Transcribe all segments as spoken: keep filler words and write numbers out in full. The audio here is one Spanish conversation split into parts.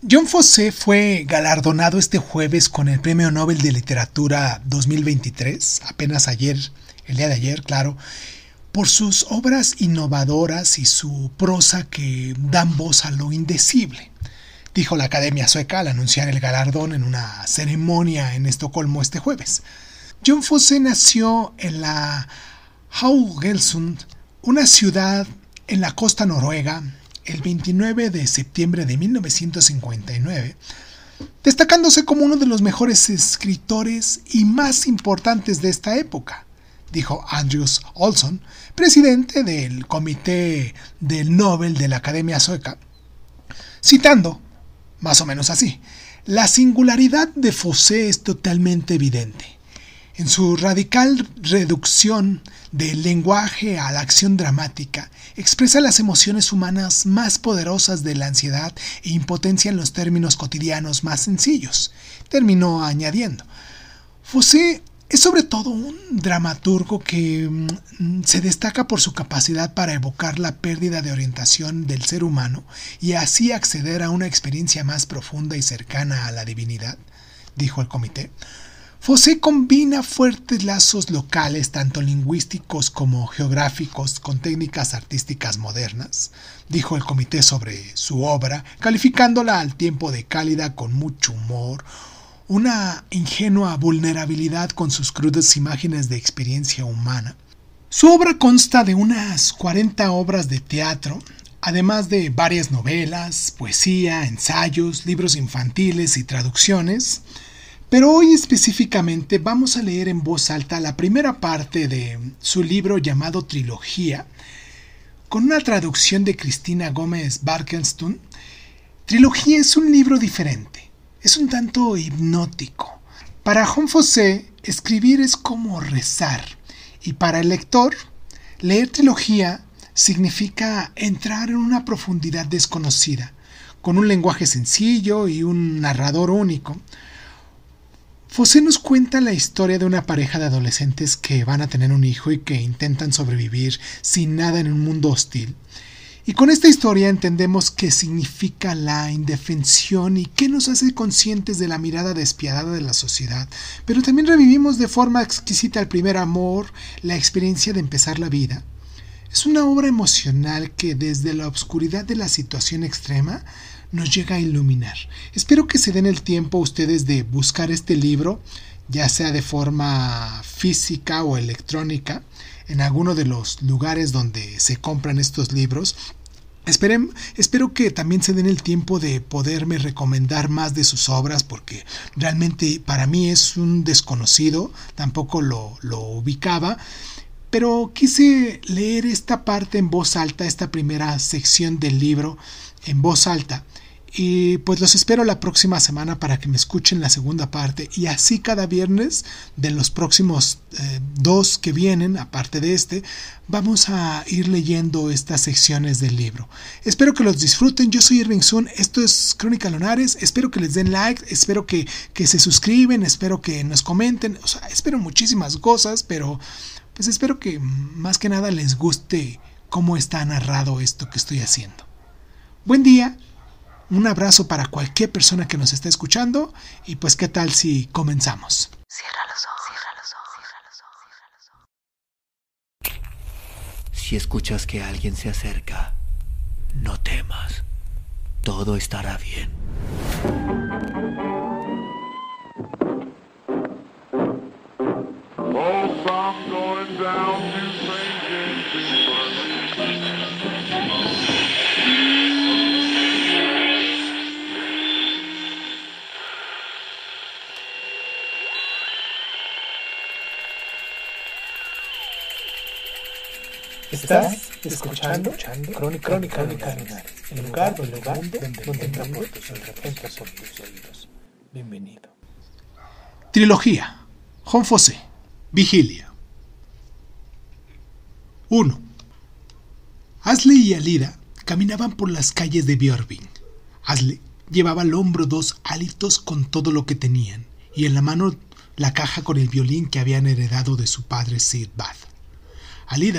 John Fosse fue galardonado este jueves con el Premio Nobel de Literatura dos mil veintitrés, apenas ayer, el día de ayer, claro, por sus obras innovadoras y su prosa que dan voz a lo indecible, dijo la Academia Sueca al anunciar el galardón en una ceremonia en Estocolmo este jueves. John Fosse nació en la Haugesund, una ciudad en la costa noruega, el veintinueve de septiembre de mil novecientos cincuenta y nueve, destacándose como uno de los mejores escritores y más importantes de esta época, dijo Andreas Olsson, presidente del Comité del Nobel de la Academia Sueca, citando, más o menos así: la singularidad de Fosse es totalmente evidente. En su radical reducción del lenguaje a la acción dramática, expresa las emociones humanas más poderosas de la ansiedad e impotencia en los términos cotidianos más sencillos. Terminó añadiendo: Fosse es sobre todo un dramaturgo que mm, se destaca por su capacidad para evocar la pérdida de orientación del ser humano y así acceder a una experiencia más profunda y cercana a la divinidad, dijo el comité. Fosse combina fuertes lazos locales, tanto lingüísticos como geográficos, con técnicas artísticas modernas, dijo el comité sobre su obra, calificándola al tiempo de cálida con mucho humor, una ingenua vulnerabilidad con sus crudas imágenes de experiencia humana. Su obra consta de unas cuarenta obras de teatro, además de varias novelas, poesía, ensayos, libros infantiles y traducciones. Pero hoy específicamente vamos a leer en voz alta la primera parte de su libro llamado Trilogía, con una traducción de Cristina Gómez Barkenstun. Trilogía es un libro diferente, es un tanto hipnótico. Para John Fosse, escribir es como rezar, y para el lector, leer Trilogía significa entrar en una profundidad desconocida, con un lenguaje sencillo y un narrador único. Fosse nos cuenta la historia de una pareja de adolescentes que van a tener un hijo y que intentan sobrevivir sin nada en un mundo hostil. Y con esta historia entendemos qué significa la indefensión y qué nos hace conscientes de la mirada despiadada de la sociedad, pero también revivimos de forma exquisita el primer amor, la experiencia de empezar la vida. Es una obra emocional que desde la oscuridad de la situación extrema nos llega a iluminar. Espero que se den el tiempo ustedes de buscar este libro, ya sea de forma física o electrónica, en alguno de los lugares donde se compran estos libros. Esperen, espero que también se den el tiempo de poderme recomendar más de sus obras, porque realmente para mí es un desconocido, tampoco lo, lo ubicaba, pero quise leer esta parte en voz alta, esta primera sección del libro en voz alta. Y pues los espero la próxima semana para que me escuchen la segunda parte, y así cada viernes de los próximos eh, dos que vienen, aparte de este, vamos a ir leyendo estas secciones del libro. Espero que los disfruten. Yo soy Irving Sun, esto es Crónica Lunares. Espero que les den like, espero que, que se suscriben, espero que nos comenten, o sea, espero muchísimas cosas, pero pues espero que más que nada les guste cómo está narrado esto que estoy haciendo. Buen día. Un abrazo para cualquier persona que nos esté escuchando, y pues qué tal si comenzamos. Cierra los ojos, cierra los ojos, cierra los ojos. Si escuchas que alguien se acerca, no temas, todo estará bien. Oh, I'm going down to Saint James's Park. Estás escuchando Crónica Lunares, el lugar donde el mundo entra por tus oídos. Bienvenido. Trilogía. John Fosse. Vigilia. uno. Asle y Alida caminaban por las calles de Björving. Asle llevaba al hombro dos hálitos con todo lo que tenían, y en la mano la caja con el violín que habían heredado de su padre Sigbad. Alida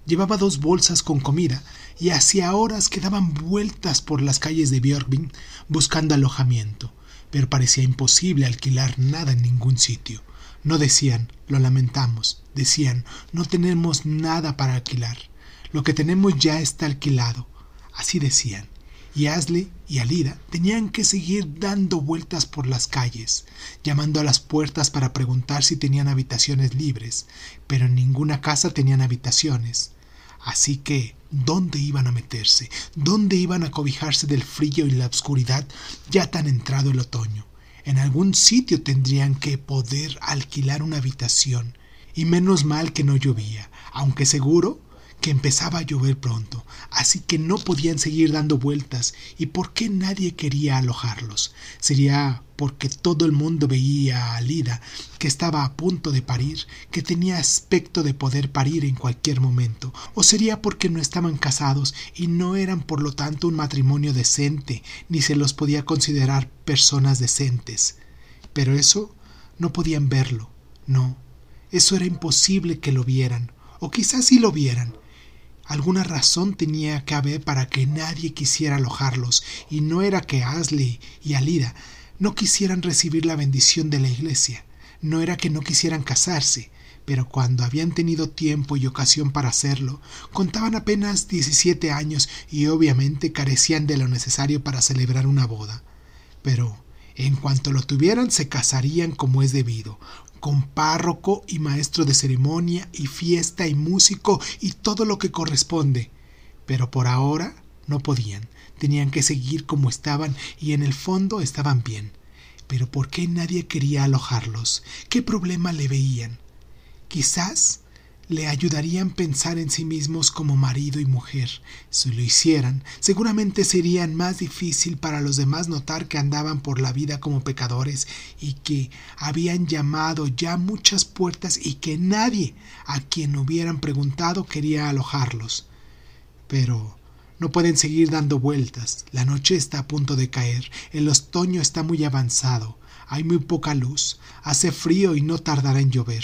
Llevaba dos bolsas con comida y hacía horas que daban vueltas por las calles de Björkvik buscando alojamiento, pero parecía imposible alquilar nada en ningún sitio. No decían, lo lamentamos, decían, no tenemos nada para alquilar. Lo que tenemos ya está alquilado. Así decían. Y Asli y Alida tenían que seguir dando vueltas por las calles, llamando a las puertas para preguntar si tenían habitaciones libres, pero en ninguna casa tenían habitaciones. Así que, ¿dónde iban a meterse? ¿Dónde iban a cobijarse del frío y la oscuridad ya tan entrado el otoño? En algún sitio tendrían que poder alquilar una habitación, y menos mal que no llovía, aunque seguro que empezaba a llover pronto, así que no podían seguir dando vueltas. ¿Y por qué nadie quería alojarlos? ¿Sería porque todo el mundo veía a Alida, que estaba a punto de parir, que tenía aspecto de poder parir en cualquier momento? ¿O sería porque no estaban casados y no eran por lo tanto un matrimonio decente, ni se los podía considerar personas decentes? Pero eso no podían verlo, no, eso era imposible que lo vieran, o quizás sí lo vieran. Alguna razón tenía que haber para que nadie quisiera alojarlos, y no era que Asli y Alida no quisieran recibir la bendición de la iglesia, no era que no quisieran casarse, pero cuando habían tenido tiempo y ocasión para hacerlo, contaban apenas diecisiete años y obviamente carecían de lo necesario para celebrar una boda. Pero en cuanto lo tuvieran, se casarían como es debido, con párroco y maestro de ceremonia y fiesta y músico y todo lo que corresponde. Pero por ahora no podían, tenían que seguir como estaban y en el fondo estaban bien. Pero ¿por qué nadie quería alojarlos? ¿Qué problema le veían? Quizás le ayudarían a pensar en sí mismos como marido y mujer. Si lo hicieran, seguramente sería más difícil para los demás notar que andaban por la vida como pecadores y que habían llamado ya muchas puertas y que nadie a quien hubieran preguntado quería alojarlos. Pero no pueden seguir dando vueltas. La noche está a punto de caer. El otoño está muy avanzado. Hay muy poca luz. Hace frío y no tardará en llover.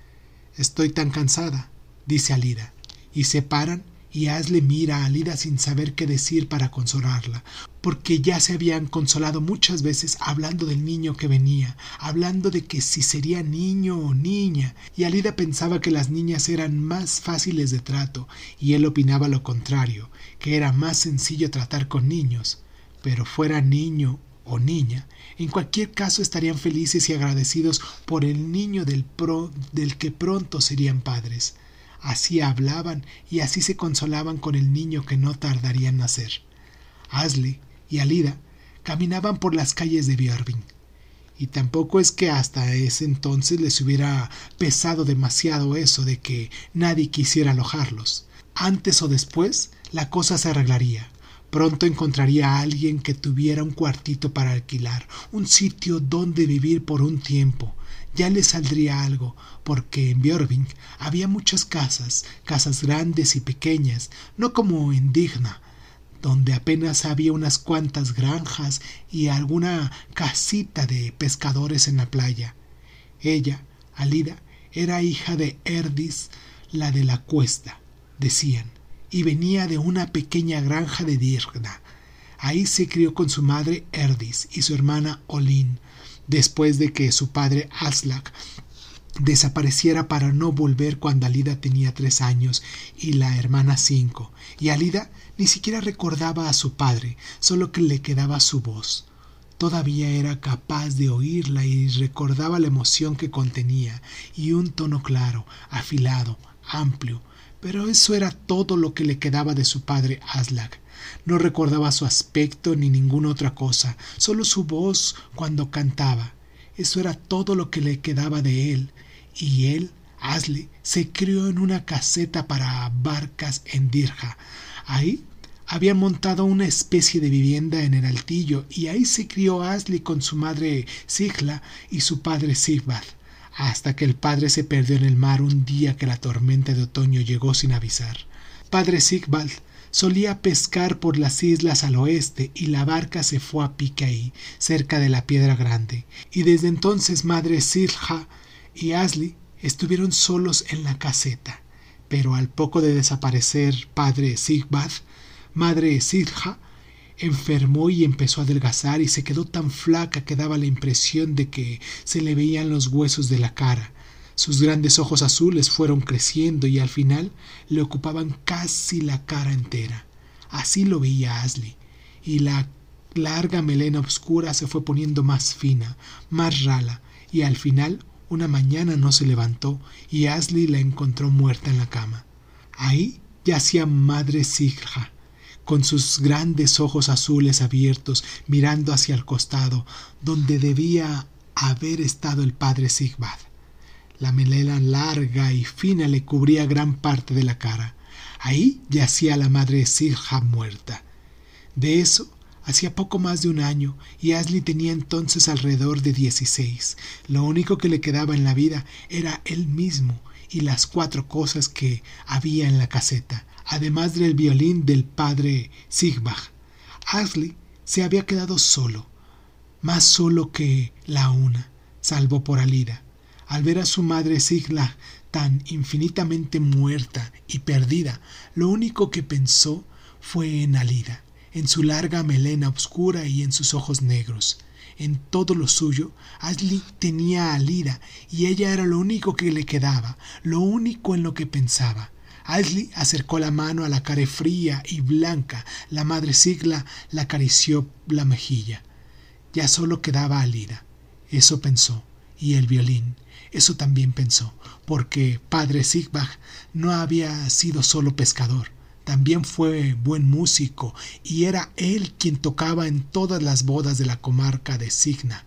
Estoy tan cansada, dice Alida, y se paran y Asli mira a Alida sin saber qué decir para consolarla, porque ya se habían consolado muchas veces hablando del niño que venía, hablando de que si sería niño o niña, y Alida pensaba que las niñas eran más fáciles de trato, y él opinaba lo contrario, que era más sencillo tratar con niños, pero fuera niño o niña, en cualquier caso estarían felices y agradecidos por el niño del, pro, del que pronto serían padres. Así hablaban y así se consolaban con el niño que no tardaría en nacer. Asli y Alida caminaban por las calles de Björkvik, y tampoco es que hasta ese entonces les hubiera pesado demasiado eso de que nadie quisiera alojarlos. Antes o después la cosa se arreglaría. Pronto encontraría a alguien que tuviera un cuartito para alquilar, un sitio donde vivir por un tiempo. Ya le saldría algo, porque en Björkvik había muchas casas, casas grandes y pequeñas, no como en Digna, donde apenas había unas cuantas granjas y alguna casita de pescadores en la playa. Ella, Alida, era hija de Herdis, la de la cuesta, decían, y venía de una pequeña granja de Digna. Ahí se crió con su madre Herdis y su hermana Olin, después de que su padre Aslak desapareciera para no volver cuando Alida tenía tres años y la hermana cinco, y Alida ni siquiera recordaba a su padre, solo que le quedaba su voz. Todavía era capaz de oírla y recordaba la emoción que contenía, y un tono claro, afilado, amplio, pero eso era todo lo que le quedaba de su padre Aslak. No recordaba su aspecto ni ninguna otra cosa, solo su voz cuando cantaba. Eso era todo lo que le quedaba de él, y él, Asli, se crió en una caseta para barcas en Dirja. Ahí habían montado una especie de vivienda en el altillo, y ahí se crió Asli con su madre Sigla y su padre Sigvald, hasta que el padre se perdió en el mar un día que la tormenta de otoño llegó sin avisar. Padre Sigvald solía pescar por las islas al oeste y la barca se fue a pique ahí, cerca de la Piedra Grande, y desde entonces madre Sigla y Asli estuvieron solos en la caseta. Pero al poco de desaparecer padre Sigbad, madre Sidja enfermó y empezó a adelgazar y se quedó tan flaca que daba la impresión de que se le veían los huesos de la cara. Sus grandes ojos azules fueron creciendo y al final le ocupaban casi la cara entera. Así lo veía Ashley, y la larga melena oscura se fue poniendo más fina, más rala, y al final una mañana no se levantó y Ashley la encontró muerta en la cama. Ahí yacía madre Sidja, con sus grandes ojos azules abiertos, mirando hacia el costado, donde debía haber estado el padre Sigbad. La melena larga y fina le cubría gran parte de la cara. Ahí yacía la madre Sidja muerta. De eso hacía poco más de un año, y Ashley tenía entonces alrededor de dieciséis. Lo único que le quedaba en la vida era él mismo y las cuatro cosas que había en la caseta, además del violín del padre Sigbad. Ashley se había quedado solo, más solo que la una, salvo por Alida. Al ver a su madre Sidja tan infinitamente muerta y perdida, lo único que pensó fue en Alida, en su larga melena oscura y en sus ojos negros. En todo lo suyo, Ashley tenía a Alida y ella era lo único que le quedaba, lo único en lo que pensaba. Ashley acercó la mano a la cara fría y blanca. La madre Sidja le acarició la mejilla. Ya solo quedaba Alida. Eso pensó. Y el violín. Eso también pensó, porque padre Sigbad no había sido solo pescador. También fue buen músico, y era él quien tocaba en todas las bodas de la comarca de Signa.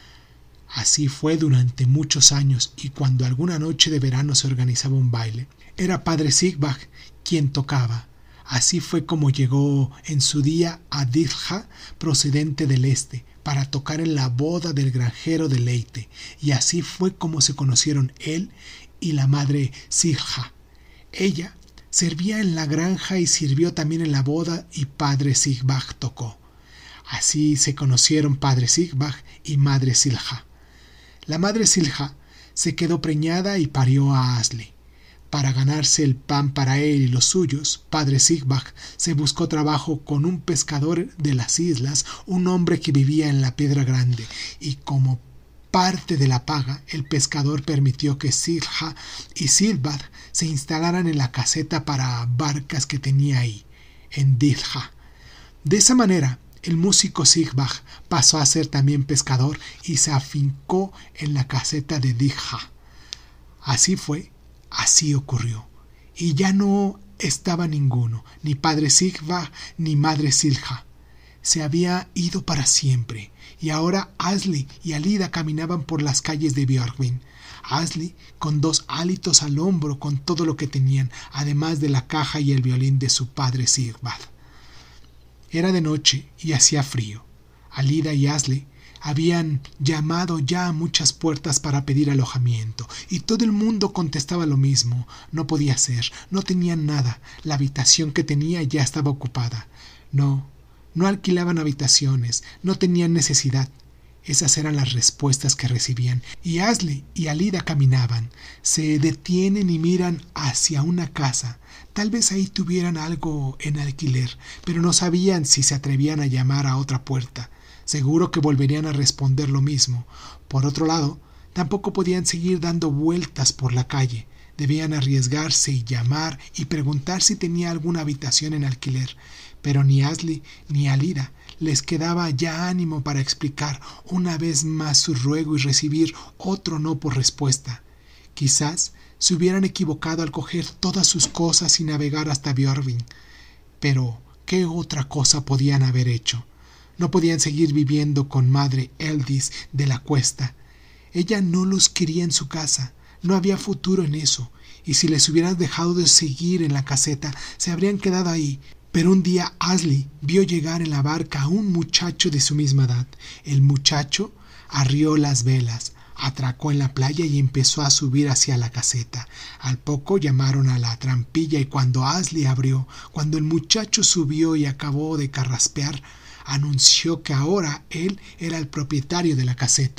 Así fue durante muchos años, y cuando alguna noche de verano se organizaba un baile, era padre Sigbad quien tocaba. Así fue como llegó en su día a Sidja, procedente del este, para tocar en la boda del granjero de Leyte, y así fue como se conocieron él y la madre Sidja. Ella servía en la granja y sirvió también en la boda, y padre Sigbad tocó. Así se conocieron padre Sigbad y madre Sidja. La madre Sidja se quedó preñada y parió a Ashley. Para ganarse el pan para él y los suyos, padre Sigbad se buscó trabajo con un pescador de las islas, un hombre que vivía en la Piedra Grande, y como parte de la paga, el pescador permitió que Sidja y Sigbad se instalaran en la caseta para barcas que tenía ahí, en Sidja. De esa manera, el músico Sigbad pasó a ser también pescador y se afincó en la caseta de Sidja. Así fue. Así ocurrió, y ya no estaba ninguno, ni padre Sigbad ni madre Sidja. Se había ido para siempre, y ahora Ashley y Alida caminaban por las calles de Björkvin. Ashley con dos hálitos al hombro con todo lo que tenían, además de la caja y el violín de su padre Sigbad. Era de noche y hacía frío. Alida y Ashley habían llamado ya a muchas puertas para pedir alojamiento, y todo el mundo contestaba lo mismo. No podía ser, no tenían nada, la habitación que tenía ya estaba ocupada. No, no alquilaban habitaciones, no tenían necesidad. Esas eran las respuestas que recibían, y Ashley y Alida caminaban, se detienen y miran hacia una casa. Tal vez ahí tuvieran algo en alquiler, pero no sabían si se atrevían a llamar a otra puerta. Seguro que volverían a responder lo mismo. Por otro lado, tampoco podían seguir dando vueltas por la calle. Debían arriesgarse y llamar y preguntar si tenía alguna habitación en alquiler. Pero ni Ashley ni Alida les quedaba ya ánimo para explicar una vez más su ruego y recibir otro no por respuesta. Quizás se hubieran equivocado al coger todas sus cosas y navegar hasta Björkvin. Pero, ¿qué otra cosa podían haber hecho? No podían seguir viviendo con madre Eldis de la Cuesta. Ella no los quería en su casa, no había futuro en eso, y si les hubieran dejado de seguir en la caseta, se habrían quedado ahí. Pero un día Ashley vio llegar en la barca a un muchacho de su misma edad. El muchacho arrió las velas, atracó en la playa y empezó a subir hacia la caseta. Al poco llamaron a la trampilla, y cuando Ashley abrió, cuando el muchacho subió y acabó de carraspear, anunció que ahora él era el propietario de la caseta.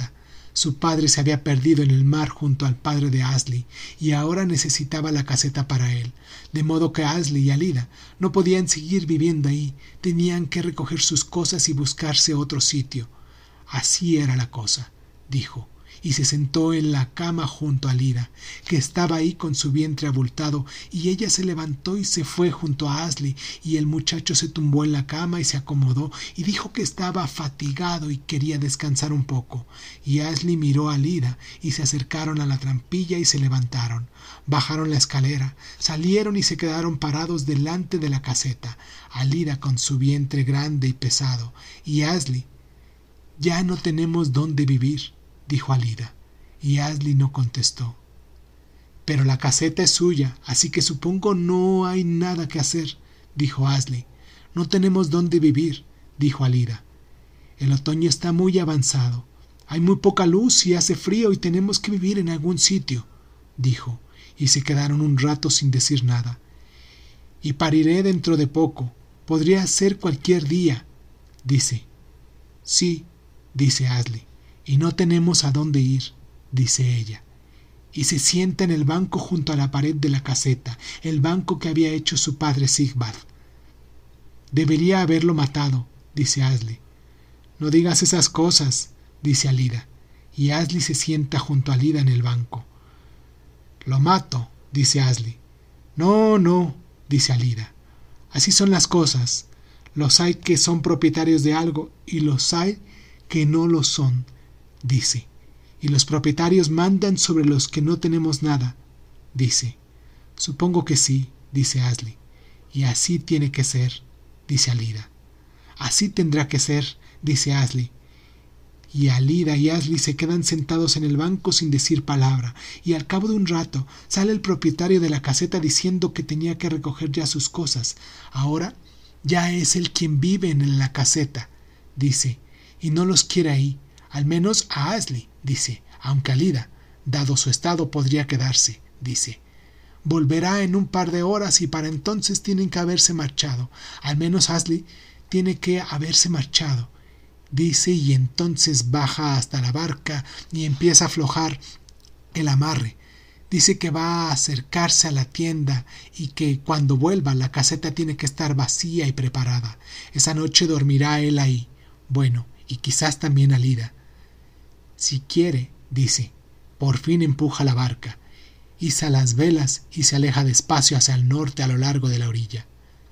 Su padre se había perdido en el mar junto al padre de Asli y ahora necesitaba la caseta para él, de modo que Asli y Alida no podían seguir viviendo ahí, tenían que recoger sus cosas y buscarse otro sitio. Así era la cosa, dijo, y se sentó en la cama junto a Alida, que estaba ahí con su vientre abultado, y ella se levantó y se fue junto a Asli, y el muchacho se tumbó en la cama y se acomodó, y dijo que estaba fatigado y quería descansar un poco. Y Asli miró a Alida, y se acercaron a la trampilla y se levantaron. Bajaron la escalera, salieron y se quedaron parados delante de la caseta, Alida con su vientre grande y pesado, y Asli. «Ya no tenemos dónde vivir», dijo Alida, y Asli no contestó. «Pero la caseta es suya, así que supongo no hay nada que hacer», dijo Asli. «No tenemos dónde vivir», dijo Alida. «El otoño está muy avanzado. Hay muy poca luz y hace frío y tenemos que vivir en algún sitio», dijo, y se quedaron un rato sin decir nada. «Y pariré dentro de poco. Podría ser cualquier día», dice. «Sí», dice Asli. «Y no tenemos a dónde ir», dice ella, y se sienta en el banco junto a la pared de la caseta, el banco que había hecho su padre Sigvard. «Debería haberlo matado», dice Asli. «No digas esas cosas», dice Alida, y Asli se sienta junto a Alida en el banco. «Lo mato», dice Asli. «No, no», dice Alida. «Así son las cosas. Los hay que son propietarios de algo y los hay que no lo son», dice, «y los propietarios mandan sobre los que no tenemos nada», dice. «Supongo que sí», dice Asli, «y así tiene que ser», dice Alida. «Así tendrá que ser», dice Asli. Y Alida y Asli se quedan sentados en el banco sin decir palabra, y al cabo de un rato sale el propietario de la caseta diciendo que tenía que recoger ya sus cosas. Ahora ya es él quien vive en la caseta, dice, y no los quiere ahí. Al menos a Asli, dice, aunque Alida, dado su estado, podría quedarse, dice. Volverá en un par de horas y para entonces tienen que haberse marchado. Al menos Asli tiene que haberse marchado, dice, y entonces baja hasta la barca y empieza a aflojar el amarre. Dice que va a acercarse a la tienda y que cuando vuelva la caseta tiene que estar vacía y preparada. Esa noche dormirá él ahí. Bueno, y quizás también Alida. Si quiere, dice, por fin empuja la barca, iza las velas y se aleja despacio hacia el norte a lo largo de la orilla.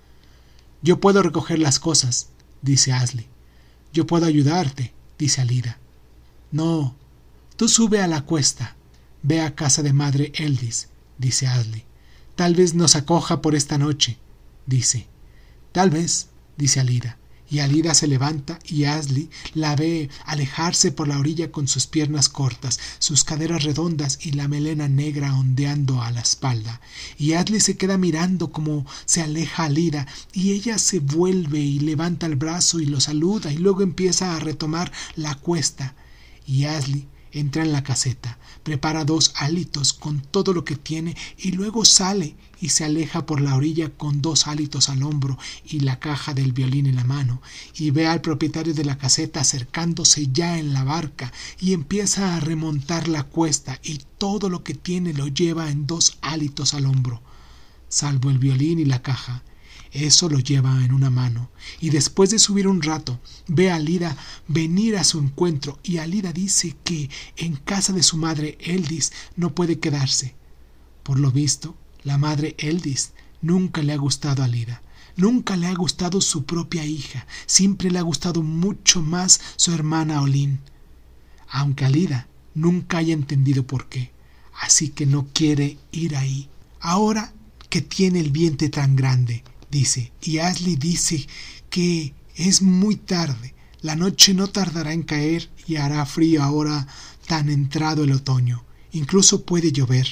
«Yo puedo recoger las cosas», dice Asli. «Yo puedo ayudarte», dice Alida. «No, tú sube a la cuesta, ve a casa de madre Eldis», dice Asli. «Tal vez nos acoja por esta noche», dice. «Tal vez», dice Alida. Y Alida se levanta y Asli la ve alejarse por la orilla con sus piernas cortas, sus caderas redondas y la melena negra ondeando a la espalda. Y Asli se queda mirando cómo se aleja Alida y ella se vuelve y levanta el brazo y lo saluda y luego empieza a retomar la cuesta. Y Asli entra en la caseta, prepara dos hálitos con todo lo que tiene y luego sale y se aleja por la orilla con dos hálitos al hombro y la caja del violín en la mano, y ve al propietario de la caseta acercándose ya en la barca y empieza a remontar la cuesta y todo lo que tiene lo lleva en dos hálitos al hombro, salvo el violín y la caja. Eso lo lleva en una mano, y después de subir un rato, ve a Alida venir a su encuentro, y Alida dice que en casa de su madre Eldis no puede quedarse. Por lo visto, la madre Eldis nunca le ha gustado a Alida, nunca le ha gustado su propia hija, siempre le ha gustado mucho más su hermana Olin, aunque Alida nunca haya entendido por qué, así que no quiere ir ahí. Ahora que tiene el vientre tan grande, dice, y Asli dice que es muy tarde, la noche no tardará en caer y hará frío ahora tan entrado el otoño, incluso puede llover,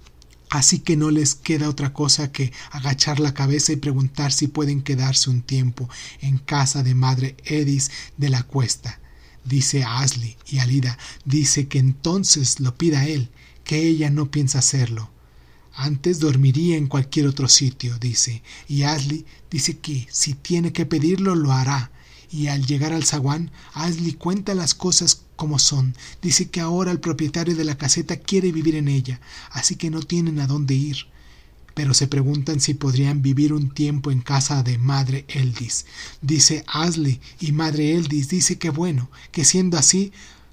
así que no les queda otra cosa que agachar la cabeza y preguntar si pueden quedarse un tiempo en casa de madre Eldis de la cuesta, dice Asli, y Alida dice que entonces lo pida él, que ella no piensa hacerlo. Antes dormiría en cualquier otro sitio, dice, y Asli dice que si tiene que pedirlo lo hará, y al llegar al zaguán, Ashley cuenta las cosas como son. Dice que ahora el propietario de la caseta quiere vivir en ella, así que no tienen a dónde ir. Pero se preguntan si podrían vivir un tiempo en casa de Madre Eldis. Dice Ashley, y Madre Eldis dice que bueno, que siendo así,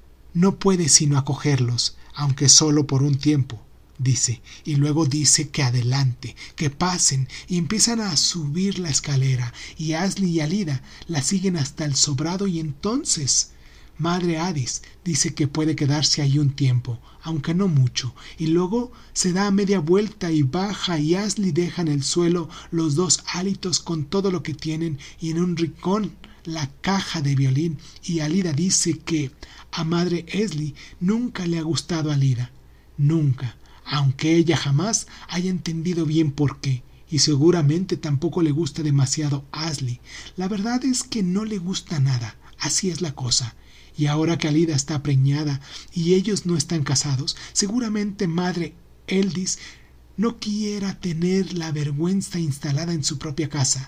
no puede sino acogerlos, aunque solo por un tiempo. Dice, y luego dice que adelante, que pasen, y empiezan a subir la escalera, y Ashley y Alida la siguen hasta el sobrado, y entonces Madre Adis dice que puede quedarse ahí un tiempo, aunque no mucho, y luego se da media vuelta y baja, y Ashley deja en el suelo los dos hálitos con todo lo que tienen, y en un rincón la caja de violín, y Alida dice que a Madre Ashley nunca le ha gustado Alida, nunca, aunque ella jamás haya entendido bien por qué, y seguramente tampoco le gusta demasiado a Ashley. La verdad es que no le gusta nada, así es la cosa. Y ahora que Alida está preñada y ellos no están casados, seguramente Madre Eldis no quiera tener la vergüenza instalada en su propia casa.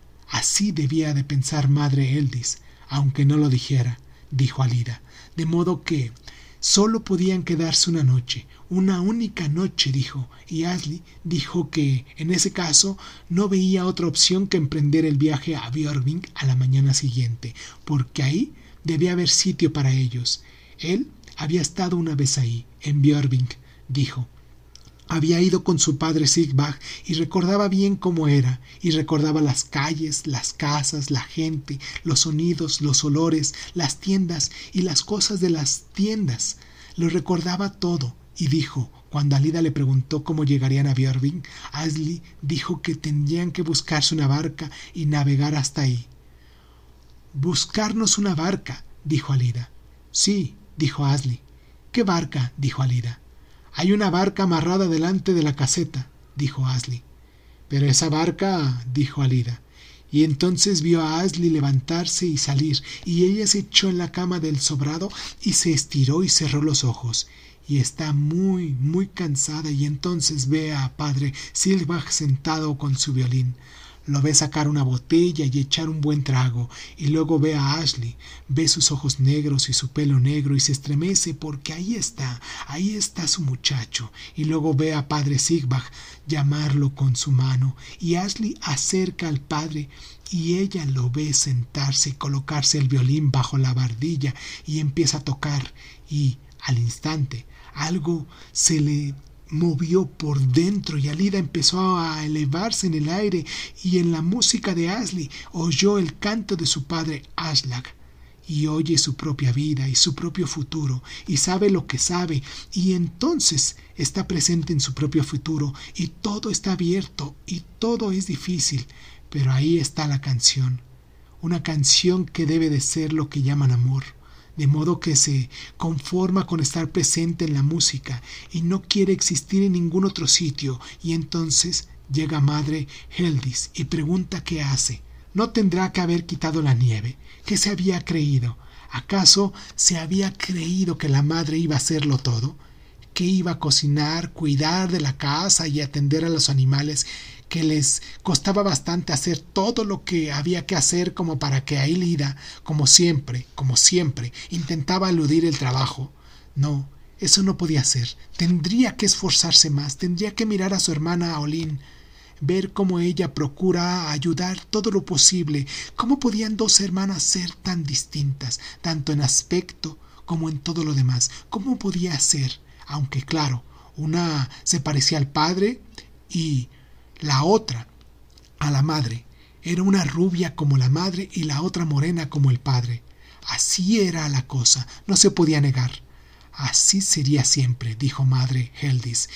Así debía de pensar Madre Eldis, aunque no lo dijera, dijo Alida, de modo que solo podían quedarse una noche, una única noche, dijo, y Ashley dijo que, en ese caso, no veía otra opción que emprender el viaje a Björkvik a la mañana siguiente, porque ahí debía haber sitio para ellos. Él había estado una vez ahí, en Björkvik, dijo. Había ido con su padre Sigvard y recordaba bien cómo era, y recordaba las calles, las casas, la gente, los sonidos, los olores, las tiendas y las cosas de las tiendas. Lo recordaba todo, y dijo, cuando Alida le preguntó cómo llegarían a Björkvik, Ashley dijo que tendrían que buscarse una barca y navegar hasta ahí. «Buscarnos una barca», dijo Alida. «Sí», dijo Ashley. «¿Qué barca?», dijo Alida. «Hay una barca amarrada delante de la caseta», dijo Ashley. «Pero esa barca», dijo Alida. Y entonces vio a Ashley levantarse y salir, y ella se echó en la cama del sobrado y se estiró y cerró los ojos. Y está muy, muy cansada, y entonces ve a padre Sigvard sentado con su violín. Lo ve sacar una botella y echar un buen trago, y luego ve a Ashley, ve sus ojos negros y su pelo negro y se estremece porque ahí está, ahí está su muchacho, y luego ve a padre Sigvard llamarlo con su mano, y Ashley acerca al padre y ella lo ve sentarse y colocarse el violín bajo la bardilla y empieza a tocar, y al instante algo se le movió por dentro y Alida empezó a elevarse en el aire, y en la música de Ashley oyó el canto de su padre Aslak, y oye su propia vida y su propio futuro, y sabe lo que sabe, y entonces está presente en su propio futuro, y todo está abierto y todo es difícil, pero ahí está la canción, una canción que debe de ser lo que llaman amor, de modo que se conforma con estar presente en la música y no quiere existir en ningún otro sitio, y entonces llega Madre Eldis y pregunta qué hace. ¿No tendrá que haber quitado la nieve? ¿Qué se había creído? ¿Acaso se había creído que la madre iba a hacerlo todo? ¿Que iba a cocinar, cuidar de la casa y atender a los animales, que les costaba bastante hacer todo lo que había que hacer como para que Alida, como siempre, como siempre, intentaba eludir el trabajo? No, eso no podía ser. Tendría que esforzarse más, tendría que mirar a su hermana Olin, ver cómo ella procura ayudar todo lo posible. ¿Cómo podían dos hermanas ser tan distintas, tanto en aspecto como en todo lo demás? ¿Cómo podía ser? Aunque claro, una se parecía al padre y la otra a la madre. Era una rubia como la madre y la otra morena como el padre. Así era la cosa, no se podía negar. Así sería siempre, dijo Madre Eldis.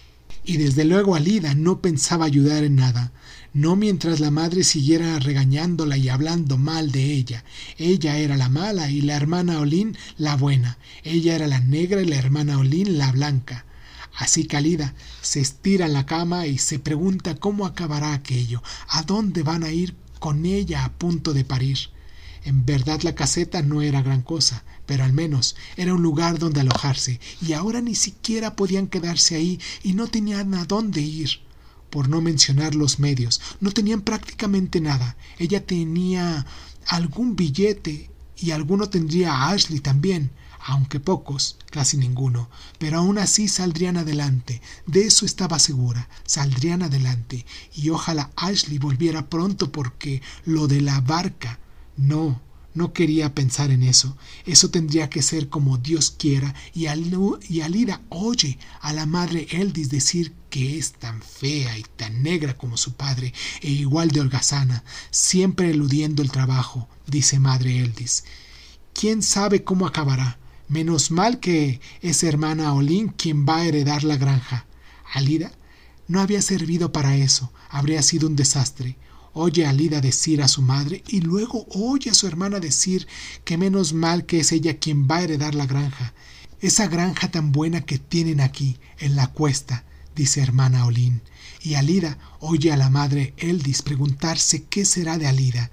Y desde luego Alida no pensaba ayudar en nada, no mientras la madre siguiera regañándola y hablando mal de ella. Ella era la mala y la hermana Olin la buena. Ella era la negra y la hermana Olin la blanca. Así que Alida se estira en la cama y se pregunta cómo acabará aquello, a dónde van a ir con ella a punto de parir. En verdad la caseta no era gran cosa, pero al menos era un lugar donde alojarse, y ahora ni siquiera podían quedarse ahí y no tenían a dónde ir. Por no mencionar los medios, no tenían prácticamente nada. Ella tenía algún billete y alguno tendría a Ashley también, aunque pocos, casi ninguno, pero aún así saldrían adelante. De eso estaba segura, saldrían adelante, y ojalá Ashley volviera pronto, porque lo de la barca, no, no quería pensar en eso. Eso tendría que ser como Dios quiera, y, Al, y Alida oye a la madre Eldis decir que es tan fea y tan negra como su padre, e igual de holgazana, siempre eludiendo el trabajo, dice madre Eldis. ¿Quién sabe cómo acabará? Menos mal que es hermana Olin quien va a heredar la granja. Alida no había servido para eso, habría sido un desastre. Oye a Alida decir a su madre y luego oye a su hermana decir que menos mal que es ella quien va a heredar la granja. Esa granja tan buena que tienen aquí, en la cuesta, dice hermana Olin. Y Alida oye a la madre Eldis preguntarse qué será de Alida.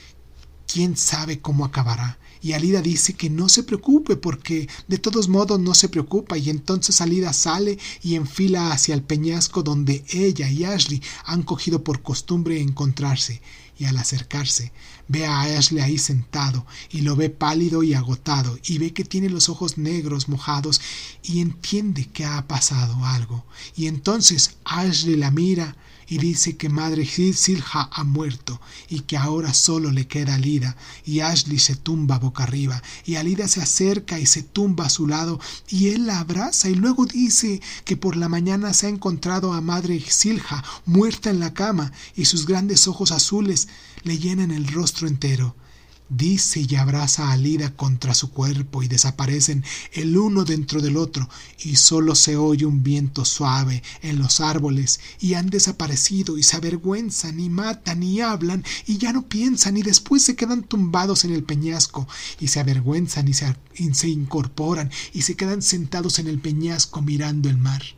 ¿Quién sabe cómo acabará? Y Alida dice que no se preocupe porque de todos modos no se preocupa, y entonces Alida sale y enfila hacia el peñasco donde ella y Ashley han cogido por costumbre encontrarse, y al acercarse ve a Ashley ahí sentado y lo ve pálido y agotado y ve que tiene los ojos negros mojados y entiende que ha pasado algo, y entonces Ashley la mira y dice que madre Silja ha muerto y que ahora solo le queda Alida, y Ashley se tumba boca arriba y Alida se acerca y se tumba a su lado y él la abraza y luego dice que por la mañana se ha encontrado a madre Silja muerta en la cama y sus grandes ojos azules le llenan el rostro entero. Dice y abraza a Alida contra su cuerpo y desaparecen el uno dentro del otro y solo se oye un viento suave en los árboles y han desaparecido y se avergüenzan y matan y hablan y ya no piensan y después se quedan tumbados en el peñasco y se avergüenzan y se, y se incorporan y se quedan sentados en el peñasco mirando el mar.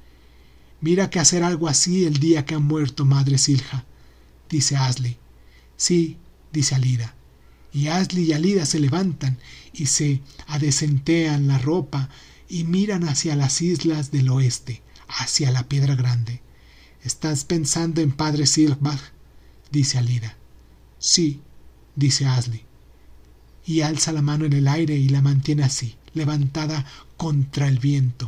Mira que hacer algo así el día que ha muerto madre Silja, dice Ashley. Sí, dice Alida. Y Ashley y Alida se levantan y se adecentean la ropa y miran hacia las islas del oeste, hacia la Piedra Grande. ¿Estás pensando en padre Silbach?, dice Alida. Sí, dice Ashley. Y alza la mano en el aire y la mantiene así, levantada contra el viento.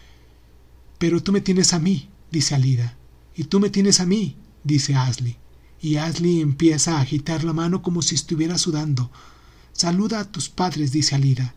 Pero tú me tienes a mí, dice Alida. Y tú me tienes a mí, dice Ashley. Y Ashley empieza a agitar la mano como si estuviera sudando. Saluda a tus padres, dice Alida.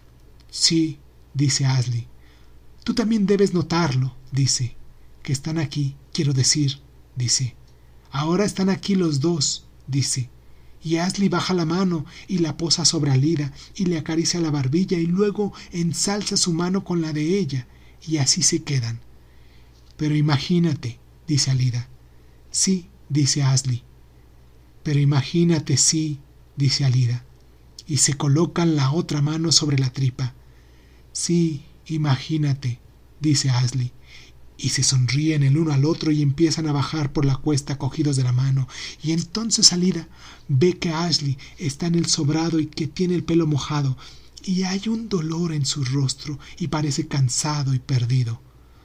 Sí, dice Ashley. Tú también debes notarlo, dice. Que están aquí, quiero decir, dice. Ahora están aquí los dos, dice. Y Ashley baja la mano y la posa sobre Alida y le acaricia la barbilla y luego ensalza su mano con la de ella y así se quedan. Pero imagínate, dice Alida. Sí, dice Ashley. Pero imagínate, sí, dice Alida. Y se colocan la otra mano sobre la tripa. Sí, imagínate, dice Ashley. Y se sonríen el uno al otro y empiezan a bajar por la cuesta cogidos de la mano. Y entonces Alida ve que Ashley está en el sobrado y que tiene el pelo mojado. Y hay un dolor en su rostro y parece cansado y perdido.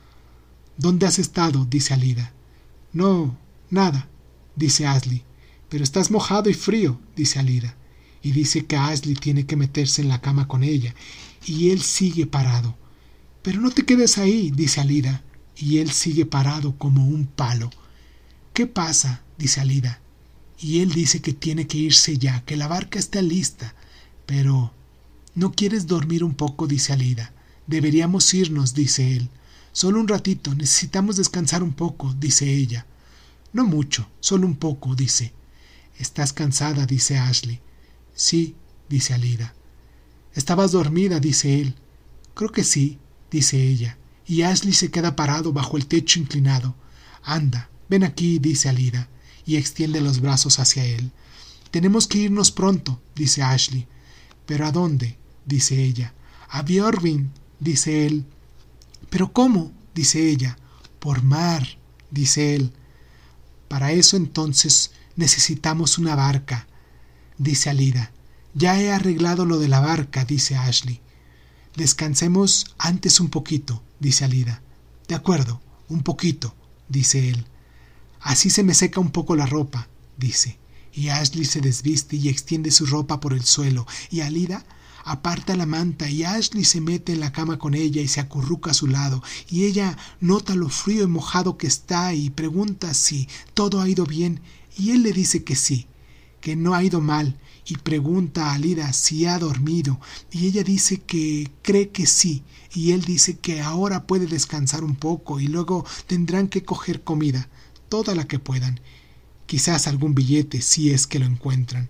¿Dónde has estado?, dice Alida. No, nada, dice Ashley. Pero estás mojado y frío, dice Alida. Y dice que Ashley tiene que meterse en la cama con ella. Y él sigue parado. Pero no te quedes ahí, dice Alida. Y él sigue parado como un palo. ¿Qué pasa?, dice Alida. Y él dice que tiene que irse ya, que la barca está lista. Pero ¿no quieres dormir un poco?, dice Alida. Deberíamos irnos, dice él. Solo un ratito, necesitamos descansar un poco, dice ella. No mucho, solo un poco, dice. ¿Estás cansada?, dice Ashley. Sí, dice Alida. ¿Estabas dormida?, dice él. Creo que sí, dice ella. Y Ashley se queda parado bajo el techo inclinado. Anda, ven aquí, dice Alida, y extiende los brazos hacia él. Tenemos que irnos pronto, dice Ashley. ¿Pero a dónde?, dice ella. A Björgvin, dice él. ¿Pero cómo?, dice ella. Por mar, dice él. Para eso entonces necesitamos una barca, dice Alida. Ya he arreglado lo de la barca, dice Ashley. Descansemos antes un poquito, dice Alida. De acuerdo, un poquito, dice él. Así se me seca un poco la ropa, dice. Y Ashley se desviste y extiende su ropa por el suelo, y Alida aparta la manta y Ashley se mete en la cama con ella y se acurruca a su lado, y ella nota lo frío y mojado que está y pregunta si todo ha ido bien, y él le dice que sí, que no ha ido mal, y pregunta a Alida si ha dormido, y ella dice que cree que sí, y él dice que ahora puede descansar un poco y luego tendrán que coger comida, toda la que puedan, quizás algún billete si es que lo encuentran,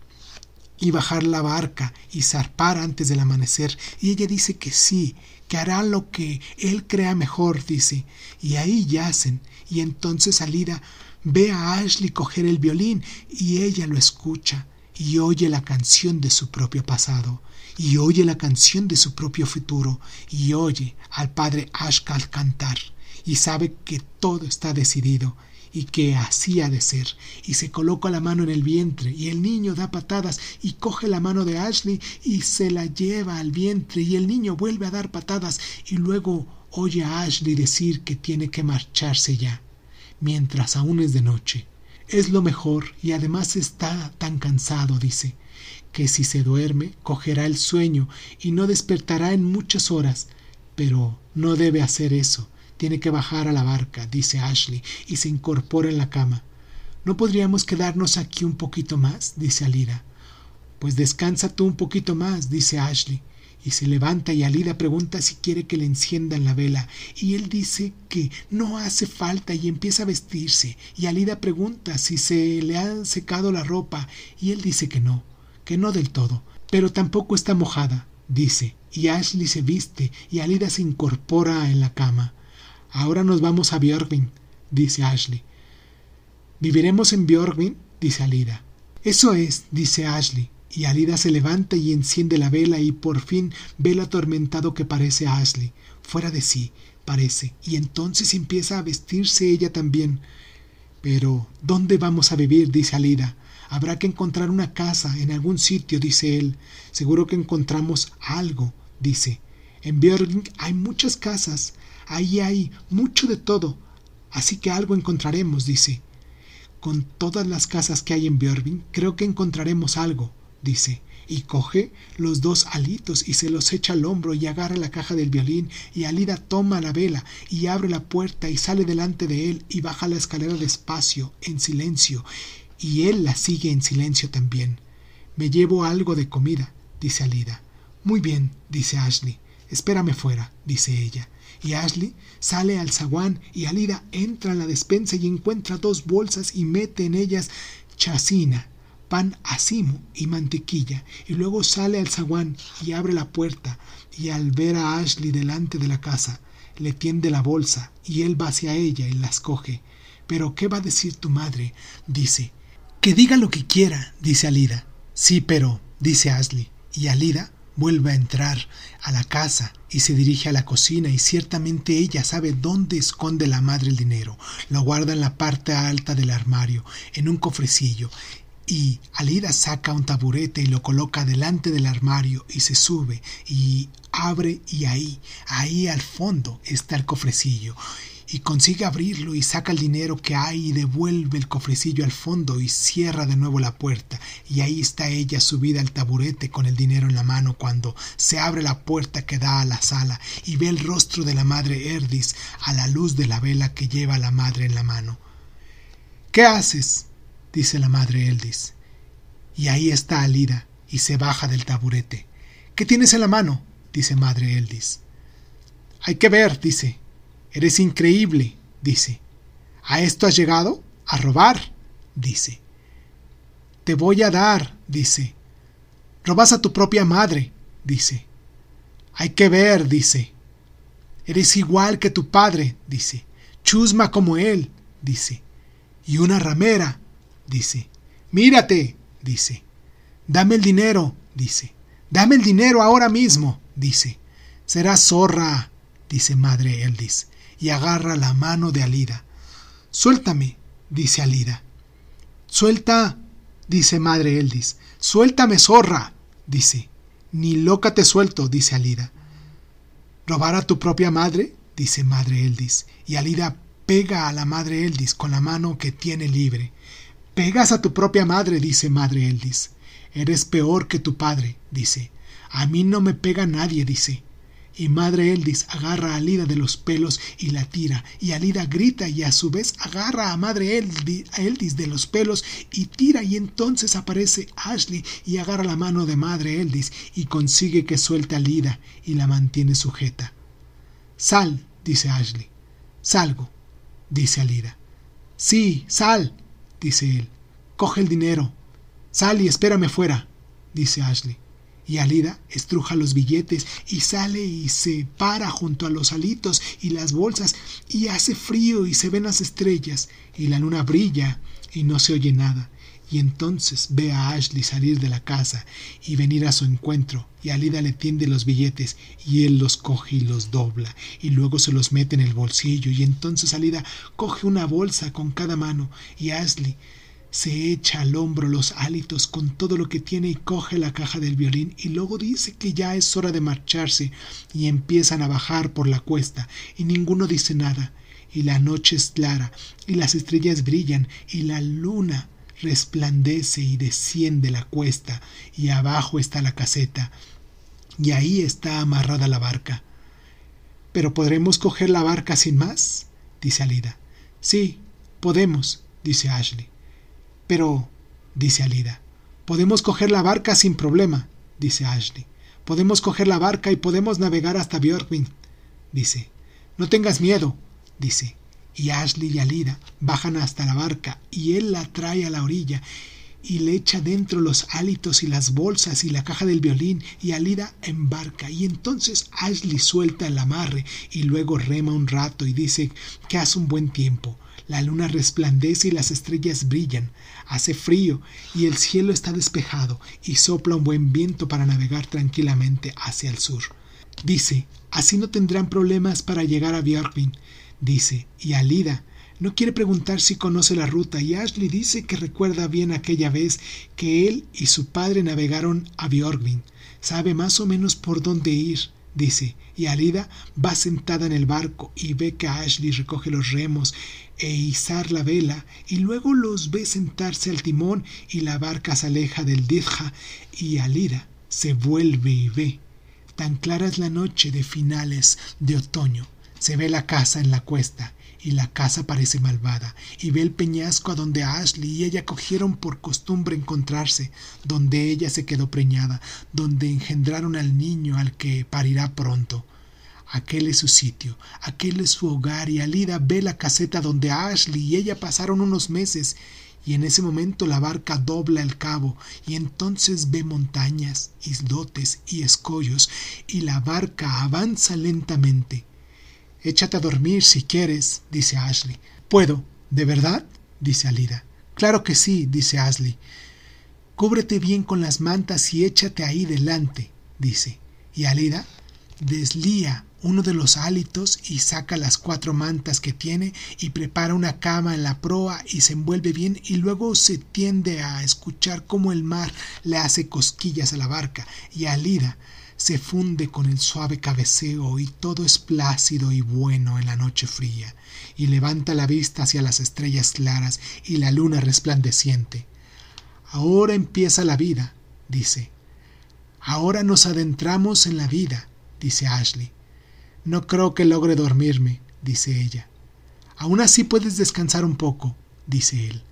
y bajar la barca y zarpar antes del amanecer, y ella dice que sí, que hará lo que él crea mejor, dice, y ahí yacen, y entonces Alida ve a Ashley coger el violín, y ella lo escucha, y oye la canción de su propio pasado, y oye la canción de su propio futuro, y oye al padre Ashcal cantar, y sabe que todo está decidido, y que así ha de ser, y se coloca la mano en el vientre, y el niño da patadas, y coge la mano de Ashley, y se la lleva al vientre, y el niño vuelve a dar patadas, y luego oye a Ashley decir que tiene que marcharse ya, mientras aún es de noche. Es lo mejor, y además está tan cansado, dice, que si se duerme, cogerá el sueño, y no despertará en muchas horas, pero no debe hacer eso. Tiene que bajar a la barca, dice Ashley, y se incorpora en la cama. ¿No podríamos quedarnos aquí un poquito más?, dice Alida. Pues descansa tú un poquito más, dice Ashley, y se levanta y Alida pregunta si quiere que le enciendan la vela, y él dice que no hace falta y empieza a vestirse, y Alida pregunta si se le ha secado la ropa, y él dice que no, que no del todo, pero tampoco está mojada, dice, y Ashley se viste y Alida se incorpora en la cama. Ahora nos vamos a Björgvin, dice Ashley. ¿Viviremos en Björgvin?, dice Alida. Eso es, dice Ashley, y Alida se levanta y enciende la vela y por fin ve lo atormentado que parece a Ashley, fuera de sí, parece, y entonces empieza a vestirse ella también. Pero, ¿dónde vamos a vivir?, dice Alida. Habrá que encontrar una casa en algún sitio, dice él. Seguro que encontramos algo, dice. En Björgvin hay muchas casas. Ahí hay mucho de todo, así que algo encontraremos, dice. Con todas las casas que hay en Björgvin, creo que encontraremos algo, dice, y coge los dos alitos y se los echa al hombro y agarra la caja del violín, y Alida toma la vela y abre la puerta y sale delante de él y baja la escalera despacio, en silencio, y él la sigue en silencio también. Me llevo algo de comida, dice Alida. Muy bien, dice Ashley. Espérame fuera, dice ella. Y Ashley sale al zaguán y Alida entra en la despensa y encuentra dos bolsas y mete en ellas chacina, pan acimo y mantequilla, y luego sale al zaguán y abre la puerta, y al ver a Ashley delante de la casa, le tiende la bolsa y él va hacia ella y las coge. «¿Pero qué va a decir tu madre?», dice. «Que diga lo que quiera», dice Alida. «Sí, pero», dice Ashley, y Alida vuelve a entrar a la casa y se dirige a la cocina, y ciertamente ella sabe dónde esconde la madre el dinero. Lo guarda en la parte alta del armario, en un cofrecillo, y Alida saca un taburete y lo coloca delante del armario y se sube y abre, y ahí, ahí al fondo está el cofrecillo. Y consigue abrirlo y saca el dinero que hay y devuelve el cofrecillo al fondo y cierra de nuevo la puerta, y ahí está ella subida al taburete con el dinero en la mano cuando se abre la puerta que da a la sala y ve el rostro de la madre Erdis a la luz de la vela que lleva la madre en la mano. «¿Qué haces?», dice la madre Erdis, y ahí está Alida y se baja del taburete. «¿Qué tienes en la mano?», dice madre Erdis. «Hay que ver», dice. «Eres increíble», dice. «¿A esto has llegado? ¿A robar?», dice. «Te voy a dar», dice. «Robas a tu propia madre», dice. «Hay que ver», dice. «Eres igual que tu padre», dice. «Chusma como él», dice. «Y una ramera», dice. «Mírate», dice. «Dame el dinero», dice. «Dame el dinero ahora mismo», dice. «Serás zorra», dice madre Erdis, y agarra la mano de Alida. «Suéltame», dice Alida. «Suelta», dice madre Erdis. «Suéltame, zorra», dice. «Ni loca te suelto», dice Alida. «¿Robar a tu propia madre?», dice madre Erdis, y Alida pega a la madre Erdis con la mano que tiene libre. Pegas a tu propia madre, dice Madre Eldis. Eres peor que tu padre, dice. A mí no me pega nadie, dice. Y Madre Eldis agarra a Alida de los pelos y la tira, y Alida grita y a su vez agarra a Madre Eldis, a Eldis de los pelos y tira, y entonces aparece Ashley y agarra la mano de Madre Eldis y consigue que suelte a Alida y la mantiene sujeta. Sal, dice Ashley. Salgo, dice Alida. Sí, sal, dice él. Coge el dinero. Sal y espérame fuera, dice Ashley. Y Alida estruja los billetes y sale y se para junto a los alitos y las bolsas, y hace frío y se ven las estrellas y la luna brilla y no se oye nada. Y entonces ve a Ashley salir de la casa y venir a su encuentro, y Alida le tiende los billetes y él los coge y los dobla y luego se los mete en el bolsillo, y entonces Alida coge una bolsa con cada mano y Ashley se echa al hombro los hálitos con todo lo que tiene y coge la caja del violín, y luego dice que ya es hora de marcharse, y empiezan a bajar por la cuesta y ninguno dice nada, y la noche es clara y las estrellas brillan y la luna resplandece y desciende la cuesta, y abajo está la caseta y ahí está amarrada la barca. ¿Pero podremos coger la barca sin más?, dice Alida. Sí, podemos, dice Ashley. Pero, dice Alida, podemos coger la barca sin problema, dice Ashley. Podemos coger la barca y podemos navegar hasta Björkvin, dice. No tengas miedo, dice. Y Ashley y Alida bajan hasta la barca y él la trae a la orilla y le echa dentro los hálitos y las bolsas y la caja del violín, y Alida embarca, y entonces Ashley suelta el amarre y luego rema un rato y dice que hace un buen tiempo. La luna resplandece y las estrellas brillan. Hace frío y el cielo está despejado y sopla un buen viento para navegar tranquilamente hacia el sur. Dice, así no tendrán problemas para llegar a Björkvin, dice, y Alida no quiere preguntar si conoce la ruta, y Ashley dice que recuerda bien aquella vez que él y su padre navegaron a Björkvin. Sabe más o menos por dónde ir, dice, y Alida va sentada en el barco y ve que Ashley recoge los remos e izar la vela, y luego los ve sentarse al timón y la barca se aleja del Didja, y Alida se vuelve y ve. Tan clara es la noche de finales de otoño. Se ve la casa en la cuesta, y la casa parece malvada, y ve el peñasco a donde Ashley y ella cogieron por costumbre encontrarse, donde ella se quedó preñada, donde engendraron al niño al que parirá pronto. Aquel es su sitio, aquel es su hogar, y Alida ve la caseta donde Ashley y ella pasaron unos meses, y en ese momento la barca dobla el cabo, y entonces ve montañas, islotes y escollos, y la barca avanza lentamente. Échate a dormir si quieres, dice Ashley. ¿Puedo? ¿De verdad?, dice Alida. Claro que sí, dice Ashley. Cúbrete bien con las mantas y échate ahí delante, dice. Y Alida deslía uno de los hálitos y saca las cuatro mantas que tiene y prepara una cama en la proa y se envuelve bien, y luego se tiende a escuchar cómo el mar le hace cosquillas a la barca, y Alida se funde con el suave cabeceo y todo es plácido y bueno en la noche fría, y levanta la vista hacia las estrellas claras y la luna resplandeciente. Ahora empieza la vida, dice. Ahora nos adentramos en la vida, dice Ashley. No creo que logre dormirme, dice ella. Aún así puedes descansar un poco, dice él.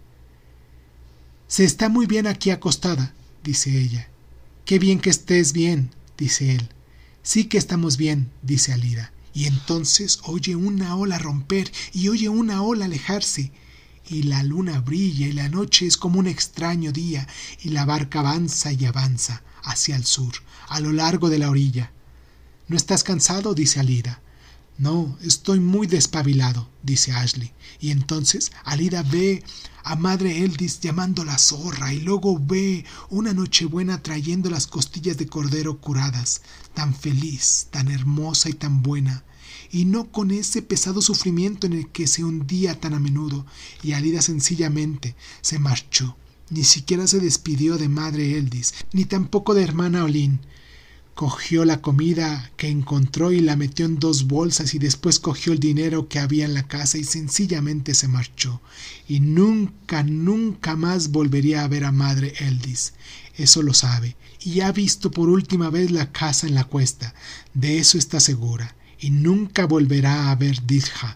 Se está muy bien aquí acostada, dice ella. Qué bien que estés bien, dice él. Sí que estamos bien, dice Alida. Y entonces oye una ola romper y oye una ola alejarse. Y la luna brilla y la noche es como un extraño día, y la barca avanza y avanza hacia el sur, a lo largo de la orilla. ¿No estás cansado?, dice Alida. No, estoy muy despabilado, dice Ashley. Y entonces Alida ve a Madre Eldis llamando la zorra, y luego ve una Nochebuena trayendo las costillas de cordero curadas, tan feliz, tan hermosa y tan buena, y no con ese pesado sufrimiento en el que se hundía tan a menudo. Y Alida sencillamente se marchó. Ni siquiera se despidió de Madre Eldis, ni tampoco de hermana Olin. Cogió la comida que encontró y la metió en dos bolsas y después cogió el dinero que había en la casa y sencillamente se marchó. Y nunca, nunca más volvería a ver a Madre Eldis. Eso lo sabe. Y ha visto por última vez la casa en la cuesta. De eso está segura. Y nunca volverá a ver Dilja.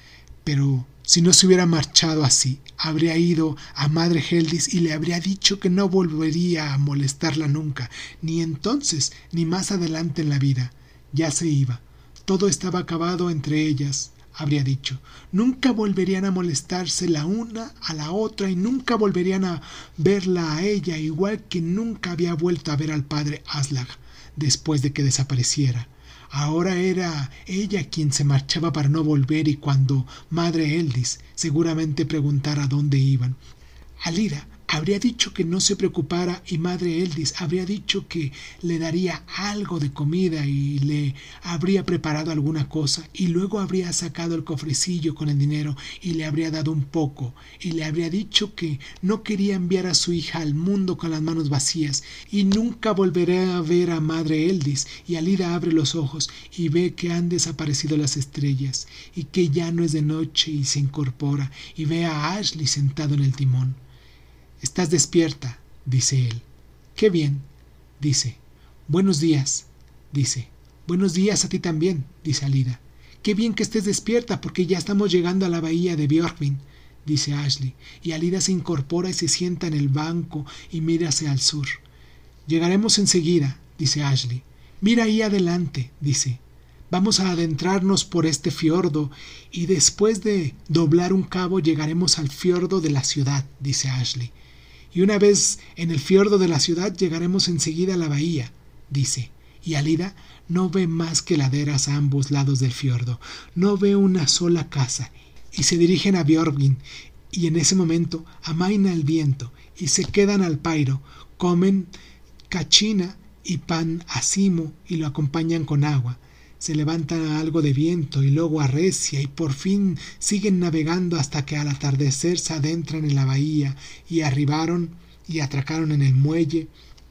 Pero si no se hubiera marchado así, habría ido a Madre Eldis y le habría dicho que no volvería a molestarla nunca, ni entonces ni más adelante en la vida. Ya se iba. Todo estaba acabado entre ellas, habría dicho. Nunca volverían a molestarse la una a la otra y nunca volverían a verla a ella, igual que nunca había vuelto a ver al padre Aslag después de que desapareciera. Ahora era ella quien se marchaba para no volver y cuando Madre Eldis seguramente preguntara dónde iban, Alida habría dicho que no se preocupara y Madre Eldis habría dicho que le daría algo de comida y le habría preparado alguna cosa y luego habría sacado el cofrecillo con el dinero y le habría dado un poco y le habría dicho que no quería enviar a su hija al mundo con las manos vacías y nunca volveré a ver a Madre Eldis y Alida abre los ojos y ve que han desaparecido las estrellas y que ya no es de noche y se incorpora y ve a Ashley sentado en el timón. «Estás despierta», dice él. «Qué bien», dice. «Buenos días», dice. «Buenos días a ti también», dice Alida. «Qué bien que estés despierta porque ya estamos llegando a la bahía de Björgvin», dice Ashley, y Alida se incorpora y se sienta en el banco y mira hacia el sur. «Llegaremos enseguida», dice Ashley. «Mira ahí adelante», dice. «Vamos a adentrarnos por este fiordo y después de doblar un cabo llegaremos al fiordo de la ciudad», dice Ashley. «Y una vez en el fiordo de la ciudad llegaremos enseguida a la bahía», dice. Y Alida no ve más que laderas a ambos lados del fiordo, no ve una sola casa, y se dirigen a Björgvin, y en ese momento amaina el viento, y se quedan al pairo, comen cachina y pan acimo y lo acompañan con agua. Se levanta algo de viento y luego arrecia y por fin siguen navegando hasta que al atardecer se adentran en la bahía y arribaron y atracaron en el muelle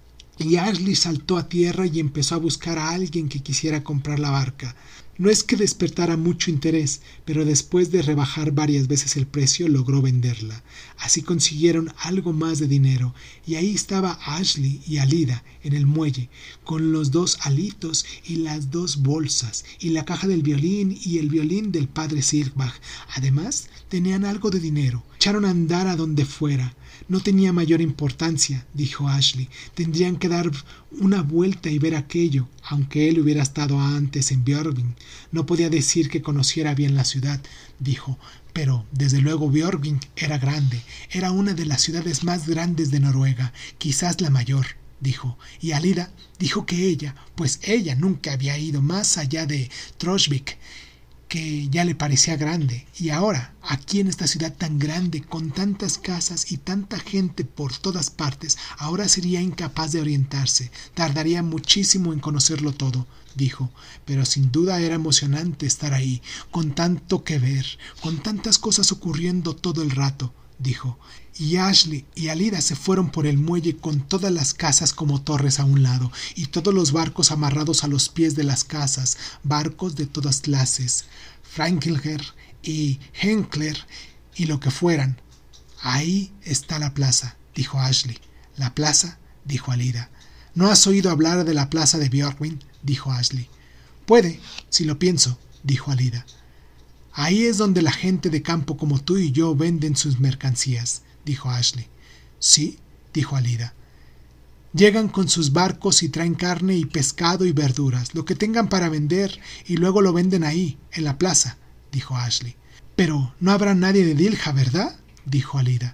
y Ashley saltó a tierra y empezó a buscar a alguien que quisiera comprar la barca. No es que despertara mucho interés, pero después de rebajar varias veces el precio logró venderla. Así consiguieron algo más de dinero, y ahí estaba Ashley y Alida en el muelle, con los dos alitos y las dos bolsas, y la caja del violín y el violín del padre Sigbach. Además, tenían algo de dinero. Echaron a andar a donde fuera. No tenía mayor importancia, dijo Ashley. Tendrían que dar una vuelta y ver aquello, aunque él hubiera estado antes en Björgvin. No podía decir que conociera bien la ciudad, dijo, pero desde luego Björgvin era grande. Era una de las ciudades más grandes de Noruega, quizás la mayor, dijo. Y Alida dijo que ella, pues ella nunca había ido más allá de Trosvik, que ya le parecía grande, y ahora, aquí en esta ciudad tan grande, con tantas casas y tanta gente por todas partes, ahora sería incapaz de orientarse, tardaría muchísimo en conocerlo todo, dijo, pero sin duda era emocionante estar ahí, con tanto que ver, con tantas cosas ocurriendo todo el rato, dijo, y Ashley y Alida se fueron por el muelle con todas las casas como torres a un lado y todos los barcos amarrados a los pies de las casas, barcos de todas clases, Frankelger y Henkler y lo que fueran. Ahí está la plaza, dijo Ashley. La plaza, dijo Alida. ¿No has oído hablar de la plaza de Björgvin?, dijo Ashley. Puede, si lo pienso, dijo Alida. Ahí es donde la gente de campo como tú y yo venden sus mercancías, dijo Ashley. Sí, dijo Alida. Llegan con sus barcos y traen carne y pescado y verduras, lo que tengan para vender, y luego lo venden ahí, en la plaza, dijo Ashley. Pero no habrá nadie de Dilja, ¿verdad?, dijo Alida.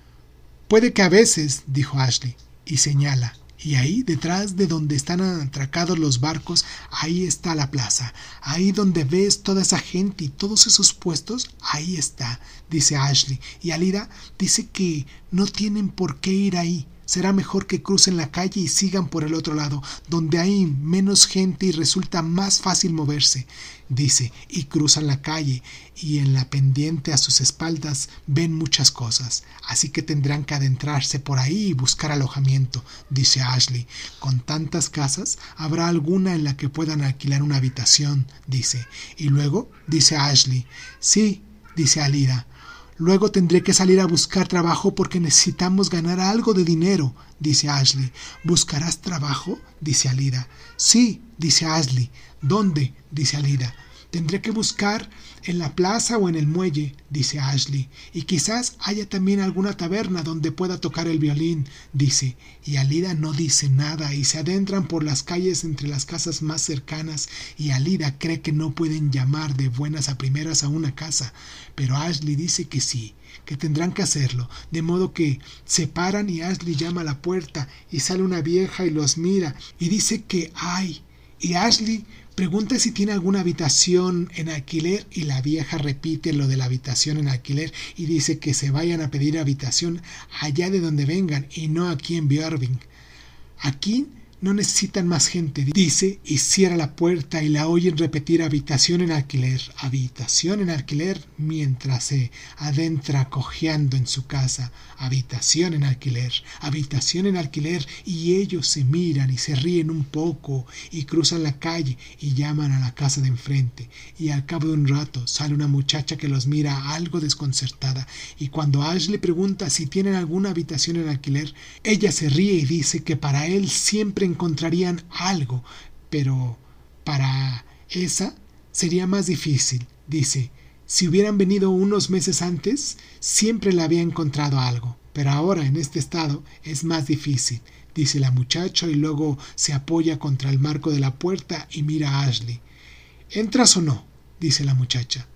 Puede que a veces, dijo Ashley, y señala. Y ahí, detrás de donde están atracados los barcos, ahí está la plaza. Ahí donde ves toda esa gente y todos esos puestos, ahí está, dice Ashley. Y Alida dice que no tienen por qué ir ahí, será mejor que crucen la calle y sigan por el otro lado, donde hay menos gente y resulta más fácil moverse, dice, y cruzan la calle, y en la pendiente a sus espaldas ven muchas cosas, así que tendrán que adentrarse por ahí y buscar alojamiento, dice Ashley. Con tantas casas, habrá alguna en la que puedan alquilar una habitación, dice. Y luego, dice Ashley, sí, dice Alida. Luego tendré que salir a buscar trabajo porque necesitamos ganar algo de dinero, dice Ashley. ¿Buscarás trabajo?, dice Alida. Sí, dice Ashley. ¿Dónde?, dice Alida. Tendré que buscar en la plaza o en el muelle, dice Ashley. Y quizás haya también alguna taberna donde pueda tocar el violín, dice. Y Alida no dice nada y se adentran por las calles entre las casas más cercanas y Alida cree que no pueden llamar de buenas a primeras a una casa. Pero Ashley dice que sí, que tendrán que hacerlo, de modo que se paran y Ashley llama a la puerta y sale una vieja y los mira y dice que hay. Y Ashley pregunta si tiene alguna habitación en alquiler y la vieja repite lo de la habitación en alquiler y dice que se vayan a pedir habitación allá de donde vengan y no aquí en Björving. Aquí no necesitan más gente, dice, y cierra la puerta y la oyen repetir habitación en alquiler, habitación en alquiler, mientras se adentra cojeando en su casa, habitación en alquiler, habitación en alquiler, y ellos se miran y se ríen un poco y cruzan la calle y llaman a la casa de enfrente, y al cabo de un rato sale una muchacha que los mira algo desconcertada, y cuando Ashley pregunta si tienen alguna habitación en alquiler, ella se ríe y dice que para él siempre encontrarían algo, pero para esa sería más difícil, dice. Si hubieran venido unos meses antes, siempre le había encontrado algo, pero ahora en este estado es más difícil, dice la muchacha y luego se apoya contra el marco de la puerta y mira a Ashley. ¿Entras o no?, dice la muchacha.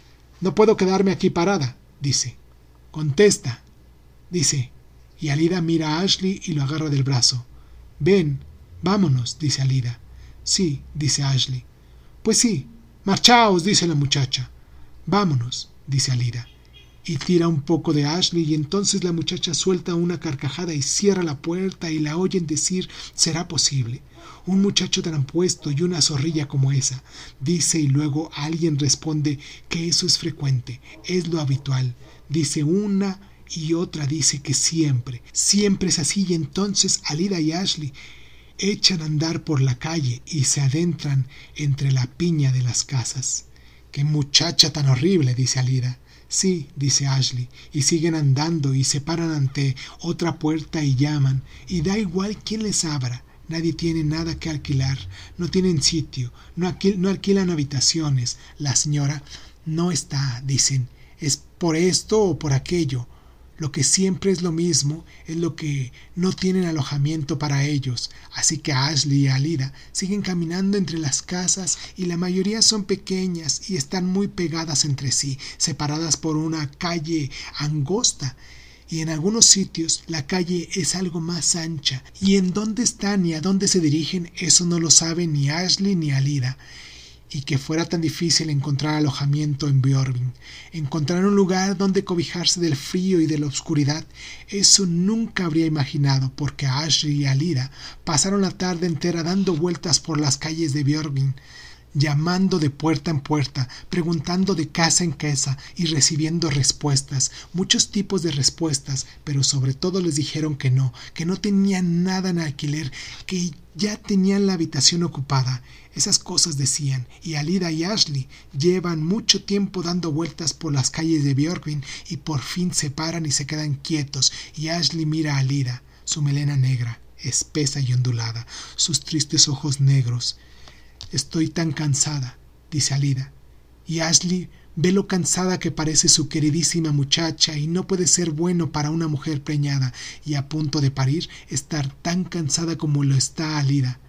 No puedo quedarme aquí parada, dice. Contesta, dice, y Alida mira a Ashley y lo agarra del brazo. Ven, vámonos, dice Alida. Sí, dice Ashley. Pues sí, marchaos, dice la muchacha. Vámonos, dice Alida. Y tira un poco de Ashley y entonces la muchacha suelta una carcajada y cierra la puerta y la oyen decir, será posible. Un muchacho tan apuesto y una zorrilla como esa, dice, y luego alguien responde que eso es frecuente, es lo habitual. Dice una y otra dice que siempre, siempre es así y entonces Alida y Ashley echan a andar por la calle y se adentran entre la piña de las casas. ¡Qué muchacha tan horrible!, dice Alida. Sí, dice Ashley, y siguen andando y se paran ante otra puerta y llaman, y da igual quién les abra. Nadie tiene nada que alquilar, no tienen sitio, no, alquil- no alquilan habitaciones. La señora no está, dicen, es por esto o por aquello. Lo que siempre es lo mismo es lo que no tienen alojamiento para ellos, así que Ashley y Alida siguen caminando entre las casas y la mayoría son pequeñas y están muy pegadas entre sí, separadas por una calle angosta. Y en algunos sitios la calle es algo más ancha, y en dónde están y a dónde se dirigen eso no lo saben ni Ashley ni Alida. Y que fuera tan difícil encontrar alojamiento en Björving, encontrar un lugar donde cobijarse del frío y de la oscuridad, eso nunca habría imaginado, porque Ashley y Alida pasaron la tarde entera dando vueltas por las calles de Björving, llamando de puerta en puerta, preguntando de casa en casa y recibiendo respuestas, muchos tipos de respuestas, pero sobre todo les dijeron que no, que no tenían nada en alquiler, que ya tenían la habitación ocupada. Esas cosas decían, y Alida y Ashley llevan mucho tiempo dando vueltas por las calles de Björving y por fin se paran y se quedan quietos, y Ashley mira a Alida, su melena negra, espesa y ondulada, sus tristes ojos negros. Estoy tan cansada, dice Alida, y Ashley ve lo cansada que parece su queridísima muchacha y no puede ser bueno para una mujer preñada y a punto de parir estar tan cansada como lo está Alida.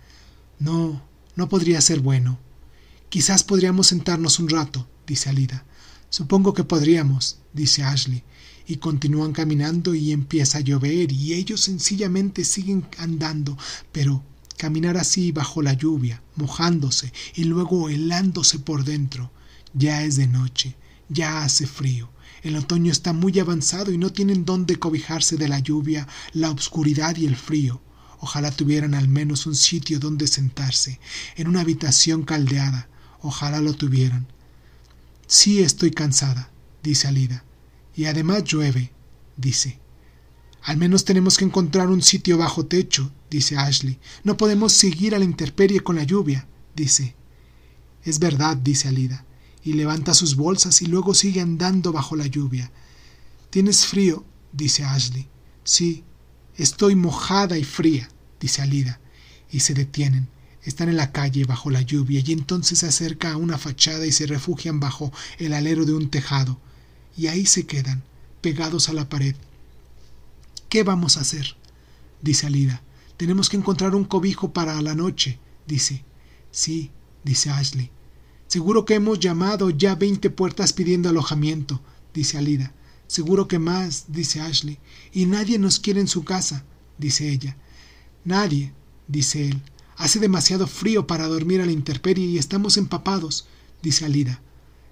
No, no podría ser bueno. Quizás podríamos sentarnos un rato, dice Alida. Supongo que podríamos, dice Ashley, y continúan caminando y empieza a llover y ellos sencillamente siguen andando, pero caminar así bajo la lluvia, mojándose y luego helándose por dentro. Ya es de noche, ya hace frío. El otoño está muy avanzado y no tienen dónde cobijarse de la lluvia, la oscuridad y el frío. Ojalá tuvieran al menos un sitio donde sentarse, en una habitación caldeada. Ojalá lo tuvieran. Sí, estoy cansada, dice Alida. Y además llueve, dice. Al menos tenemos que encontrar un sitio bajo techo, dice Ashley. No podemos seguir a la intemperie con la lluvia, dice. Es verdad, dice Alida, y levanta sus bolsas y luego sigue andando bajo la lluvia. ¿Tienes frío?, dice Ashley. Sí, estoy mojada y fría, dice Alida, y se detienen. Están en la calle bajo la lluvia y entonces se acerca a una fachada y se refugian bajo el alero de un tejado. Y ahí se quedan, pegados a la pared. ¿Qué vamos a hacer?, dice Alida. Tenemos que encontrar un cobijo para la noche, dice. Sí, dice Ashley. Seguro que hemos llamado ya veinte puertas pidiendo alojamiento, dice Alida. Seguro que más, dice Ashley. Y nadie nos quiere en su casa, dice ella. Nadie, dice él. Hace demasiado frío para dormir a la intemperie y estamos empapados, dice Alida.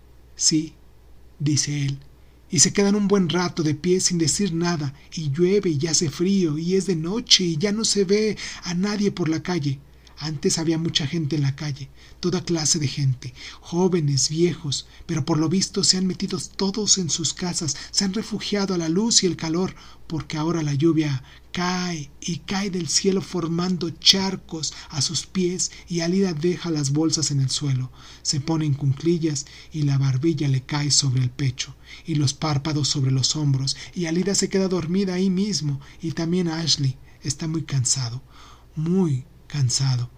Sí, dice él. Y se quedan un buen rato de pie sin decir nada, y llueve y hace frío, y es de noche, y ya no se ve a nadie por la calle. Antes había mucha gente en la calle, toda clase de gente, jóvenes, viejos, pero por lo visto se han metido todos en sus casas, se han refugiado a la luz y el calor, porque ahora la lluvia cae y cae del cielo formando charcos a sus pies, y Alida deja las bolsas en el suelo, se pone en cuclillas y la barbilla le cae sobre el pecho y los párpados sobre los hombros, y Alida se queda dormida ahí mismo, y también Ashley está muy cansado, muy cansado.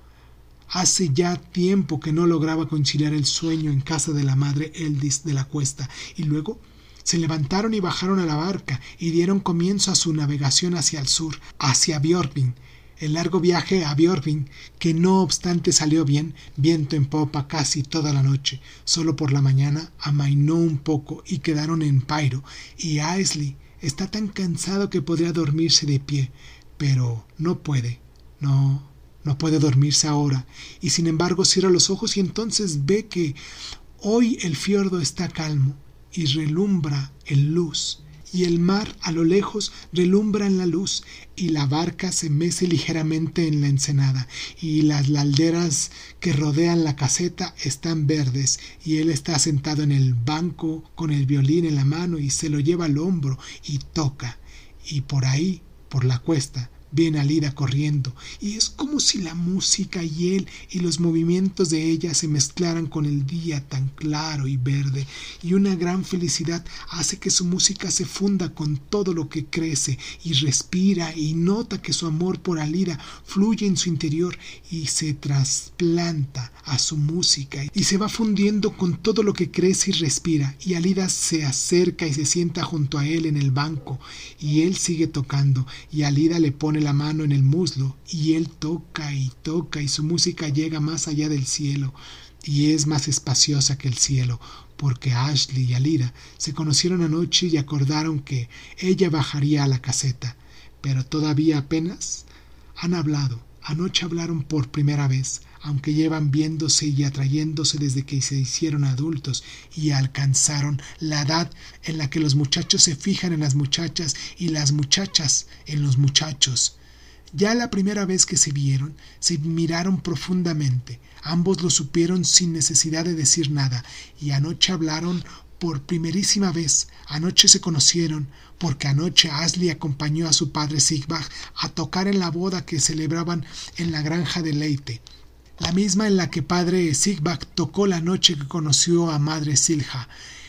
Hace ya tiempo que no lograba conciliar el sueño en casa de la madre Eldis de la Cuesta, y luego se levantaron y bajaron a la barca y dieron comienzo a su navegación hacia el sur, hacia Björgvin. El largo viaje a Björgvin, que no obstante salió bien, viento en popa casi toda la noche. Solo por la mañana amainó un poco y quedaron en Pairo, y Ashley está tan cansado que podría dormirse de pie, pero no puede, no No puede dormirse ahora, y sin embargo cierra los ojos y entonces ve que hoy el fiordo está calmo y relumbra en luz, y el mar a lo lejos relumbra en la luz, y la barca se mece ligeramente en la ensenada, y las lalderas que rodean la caseta están verdes, y él está sentado en el banco con el violín en la mano y se lo lleva al hombro y toca, y por ahí, por la cuesta, viene Alida corriendo, y es como si la música y él y los movimientos de ella se mezclaran con el día tan claro y verde, y una gran felicidad hace que su música se funda con todo lo que crece y respira, y nota que su amor por Alida fluye en su interior y se trasplanta a su música y se va fundiendo con todo lo que crece y respira, y Alida se acerca y se sienta junto a él en el banco, y él sigue tocando, y Alida le pone la mano en el muslo, y él toca y toca, y su música llega más allá del cielo, y es más espaciosa que el cielo, porque Ashley y Alida se conocieron anoche y acordaron que ella bajaría a la caseta, pero todavía apenas han hablado. Anoche hablaron por primera vez, aunque llevan viéndose y atrayéndose desde que se hicieron adultos y alcanzaron la edad en la que los muchachos se fijan en las muchachas y las muchachas en los muchachos. Ya la primera vez que se vieron, se miraron profundamente, ambos lo supieron sin necesidad de decir nada, y anoche hablaron por primerísima vez. Anoche se conocieron, porque anoche Ashley acompañó a su padre Sigbag a tocar en la boda que celebraban en la granja de Leite, la misma en la que padre Sigbag tocó la noche que conoció a madre Silja.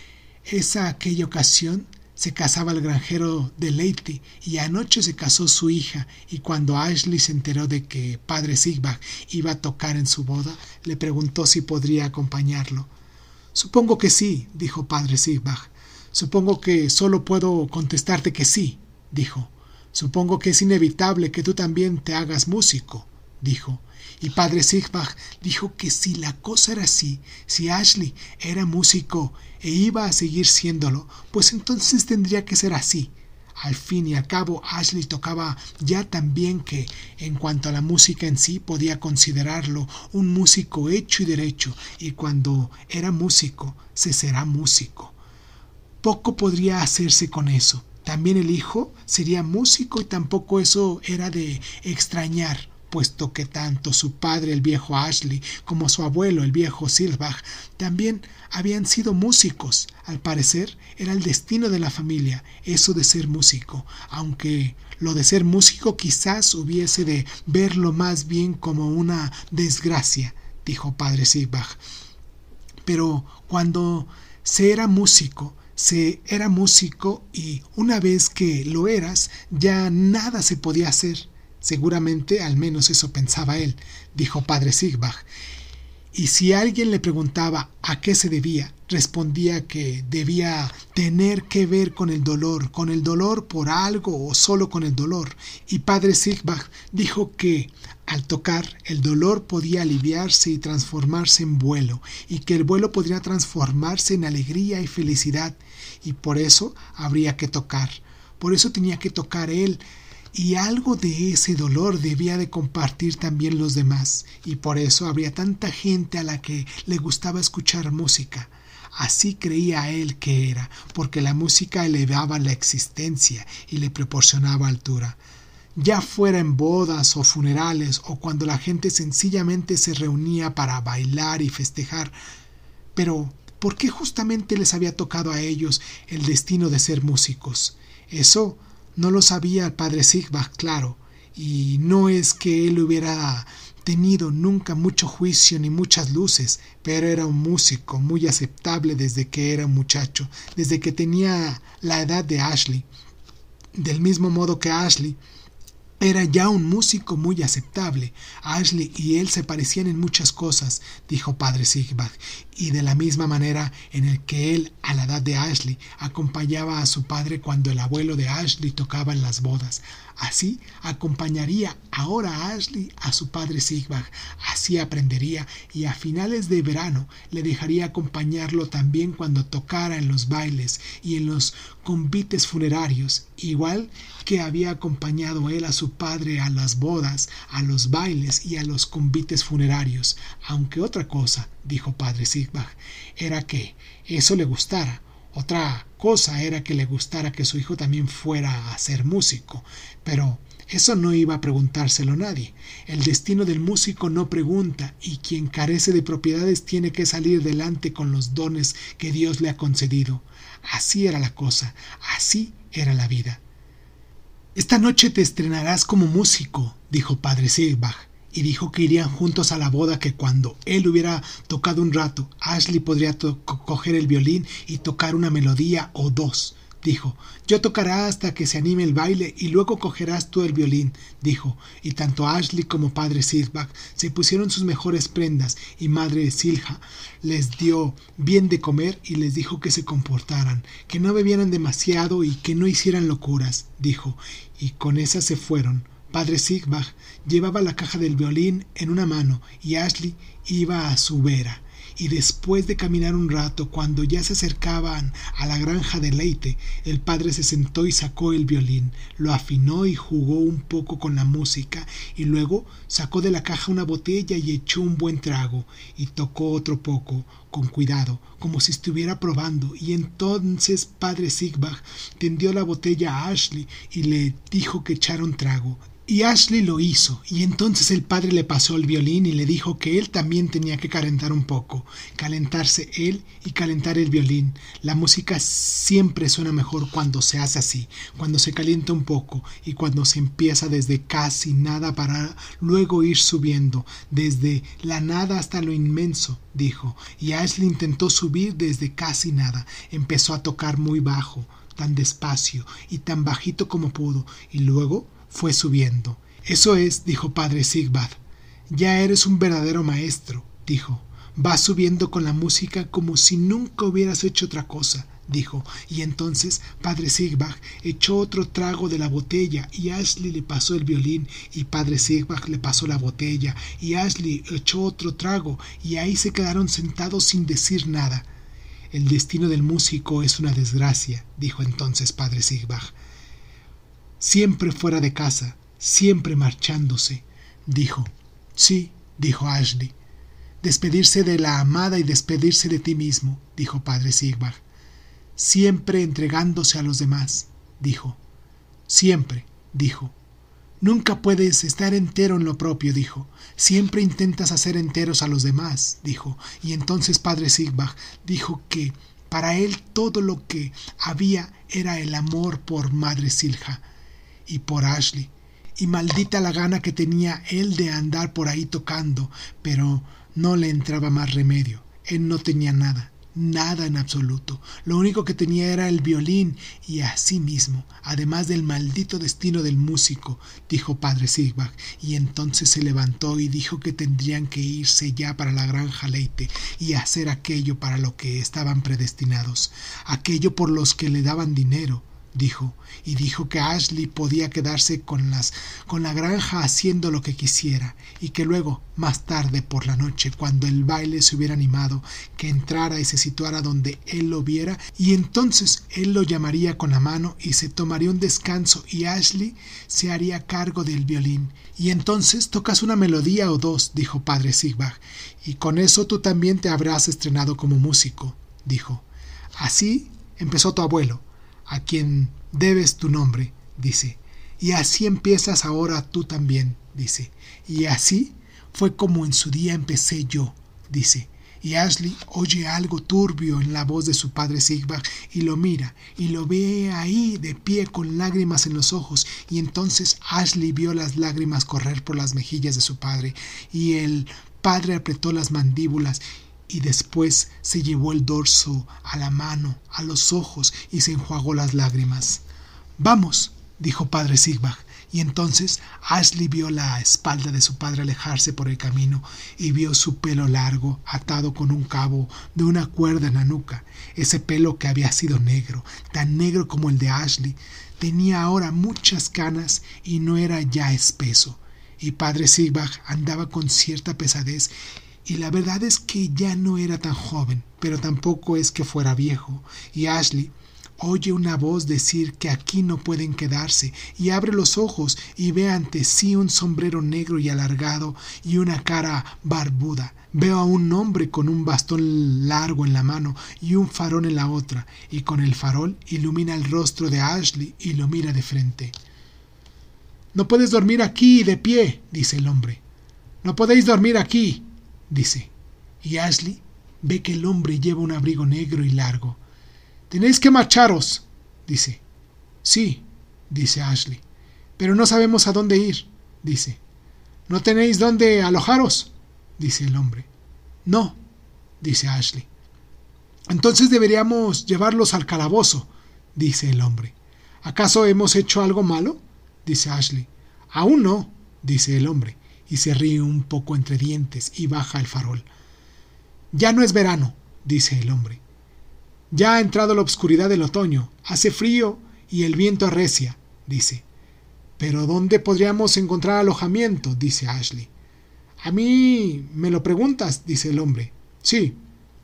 Esa aquella ocasión se casaba el granjero de Leite, y anoche se casó su hija, y cuando Ashley se enteró de que padre Sigbag iba a tocar en su boda, le preguntó si podría acompañarlo. Supongo que sí, dijo padre Sigbag. Supongo que solo puedo contestarte que sí, dijo. Supongo que es inevitable que tú también te hagas músico, dijo. Y padre Sigbag dijo que si la cosa era así, si Ashley era músico e iba a seguir siéndolo, pues entonces tendría que ser así. Al fin y al cabo, Ashley tocaba ya tan bien que, en cuanto a la música en sí, podía considerarlo un músico hecho y derecho, y cuando era músico, se será músico. poco podría hacerse con eso. También el hijo sería músico y tampoco eso era de extrañar, puesto que tanto su padre, el viejo Ashley, como su abuelo, el viejo Silbach, también habían sido músicos. Al parecer, era el destino de la familia, eso de ser músico, aunque lo de ser músico quizás hubiese de verlo más bien como una desgracia, dijo padre Silbach. Pero cuando se era músico, se era músico y una vez que lo eras, ya nada se podía hacer. Seguramente, al menos eso pensaba él, dijo padre Silbach. Y si alguien le preguntaba a qué se debía, respondía que debía tener que ver con el dolor, con el dolor por algo o solo con el dolor. Y padre Silbach dijo que al tocar el dolor podía aliviarse y transformarse en vuelo, y que el vuelo podría transformarse en alegría y felicidad, y por eso habría que tocar. Por eso tenía que tocar él. Y algo de ese dolor debía de compartir también los demás, y por eso habría tanta gente a la que le gustaba escuchar música. Así creía él que era, porque la música elevaba la existencia y le proporcionaba altura. Ya fuera en bodas o funerales o cuando la gente sencillamente se reunía para bailar y festejar. Pero, ¿por qué justamente les había tocado a ellos el destino de ser músicos? Eso no lo sabía el padre Silbach, claro, y no es que él hubiera tenido nunca mucho juicio ni muchas luces, pero era un músico muy aceptable desde que era un muchacho, desde que tenía la edad de Ashley. Del mismo modo que Ashley era ya un músico muy aceptable. Ashley y él se parecían en muchas cosas, dijo padre Silbach, y de la misma manera en el que él, a la edad de Ashley, acompañaba a su padre cuando el abuelo de Ashley tocaba en las bodas. Así acompañaría ahora a Ashley a su padre Silbach, así aprendería, y a finales de verano le dejaría acompañarlo también cuando tocara en los bailes y en los convites funerarios, igual que había acompañado él a su padre a las bodas, a los bailes y a los convites funerarios. Aunque otra cosa, dijo padre Silbach, era que eso le gustara. Otra cosa era que le gustara que su hijo también fuera a ser músico, pero eso no iba a preguntárselo nadie. El destino del músico no pregunta, y quien carece de propiedades tiene que salir delante con los dones que Dios le ha concedido. Así era la cosa, así era la vida. Esta noche te estrenarás como músico, dijo padre Silbach, y dijo que irían juntos a la boda, que cuando él hubiera tocado un rato, Ashley podría to- coger el violín y tocar una melodía o dos. Dijo, yo tocaré hasta que se anime el baile y luego cogerás tú el violín, dijo, y tanto Ashley como padre Silbach se pusieron sus mejores prendas, y madre Silja les dio bien de comer y les dijo que se comportaran, que no bebieran demasiado y que no hicieran locuras, dijo, y con esas se fueron. Padre Silbach llevaba la caja del violín en una mano y Ashley iba a su vera. Y después de caminar un rato, cuando ya se acercaban a la granja de Leite, el padre se sentó y sacó el violín, lo afinó y jugó un poco con la música, y luego sacó de la caja una botella y echó un buen trago, y tocó otro poco, con cuidado, como si estuviera probando, y entonces padre Silbach tendió la botella a Ashley y le dijo que echara un trago. Y Ashley lo hizo, y entonces el padre le pasó el violín y le dijo que él también tenía que calentar un poco, calentarse él y calentar el violín. La música siempre suena mejor cuando se hace así, cuando se calienta un poco y cuando se empieza desde casi nada para luego ir subiendo, desde la nada hasta lo inmenso, dijo, y Ashley intentó subir desde casi nada, empezó a tocar muy bajo, tan despacio y tan bajito como pudo, y luego fue subiendo. Eso es, dijo padre Silbach. Ya eres un verdadero maestro, dijo. Vas subiendo con la música como si nunca hubieras hecho otra cosa, dijo. Y entonces padre Silbach echó otro trago de la botella y Ashley le pasó el violín y padre Silbach le pasó la botella y Ashley echó otro trago y ahí se quedaron sentados sin decir nada. El destino del músico es una desgracia, dijo entonces padre Silbach. Siempre fuera de casa, siempre marchándose, dijo. Sí, dijo Ashley. Despedirse de la amada y despedirse de ti mismo, dijo padre Silbach. siempre entregándose a los demás, dijo. Siempre, dijo. Nunca puedes estar entero en lo propio, dijo. Siempre intentas hacer enteros a los demás, dijo. Y entonces padre Sigbach dijo que para él todo lo que había era el amor por madre Silja y por Ashley. Y maldita la gana que tenía él de andar por ahí tocando, pero no le entraba más remedio. Él no tenía nada. Nada en absoluto. Lo único que tenía era el violín y así mismo, además del maldito destino del músico, dijo padre Sigbach, y entonces se levantó y dijo que tendrían que irse ya para la granja Leite y hacer aquello para lo que estaban predestinados, aquello por los que le daban dinero, dijo, y dijo que Ashley podía quedarse con las con la granja haciendo lo que quisiera, y que luego, más tarde por la noche, cuando el baile se hubiera animado, que entrara y se situara donde él lo viera, y entonces él lo llamaría con la mano y se tomaría un descanso y Ashley se haría cargo del violín. Y entonces tocas una melodía o dos, dijo padre Sigbach, y con eso tú también te habrás estrenado como músico, dijo. Así empezó tu abuelo, a quien debes tu nombre, dice, y así empiezas ahora tú también, dice, y así fue como en su día empecé yo, dice, y Ashley oye algo turbio en la voz de su padre Sigbach y lo mira, y lo ve ahí de pie con lágrimas en los ojos, y entonces Ashley vio las lágrimas correr por las mejillas de su padre, y el padre apretó las mandíbulas, y después se llevó el dorso a la mano, a los ojos, y se enjuagó las lágrimas. «Vamos», dijo padre Sigbach, y entonces Ashley vio la espalda de su padre alejarse por el camino, y vio su pelo largo, atado con un cabo de una cuerda en la nuca. Ese pelo que había sido negro, tan negro como el de Ashley, tenía ahora muchas canas y no era ya espeso, y padre Sigbach andaba con cierta pesadez. Y la verdad es que ya no era tan joven, pero tampoco es que fuera viejo, y Ashley oye una voz decir que aquí no pueden quedarse, y abre los ojos y ve ante sí un sombrero negro y alargado y una cara barbuda. Veo a un hombre con un bastón largo en la mano y un farol en la otra, y con el farol ilumina el rostro de Ashley y lo mira de frente. «No puedes dormir aquí de pie», dice el hombre. «No podéis dormir aquí», dice, y Ashley ve que el hombre lleva un abrigo negro y largo. «Tenéis que marcharos», dice. «Sí», dice Ashley, «pero no sabemos a dónde ir», dice. «¿No tenéis dónde alojaros?», dice el hombre. «No», dice Ashley. «Entonces deberíamos llevarlos al calabozo», dice el hombre. «¿Acaso hemos hecho algo malo?», dice Ashley. «Aún no», dice el hombre, y se ríe un poco entre dientes y baja el farol. «Ya no es verano», dice el hombre. «Ya ha entrado la oscuridad del otoño, hace frío y el viento arrecia», dice. «¿Pero dónde podríamos encontrar alojamiento?», dice Ashley. «A mí me lo preguntas», dice el hombre. «Sí»,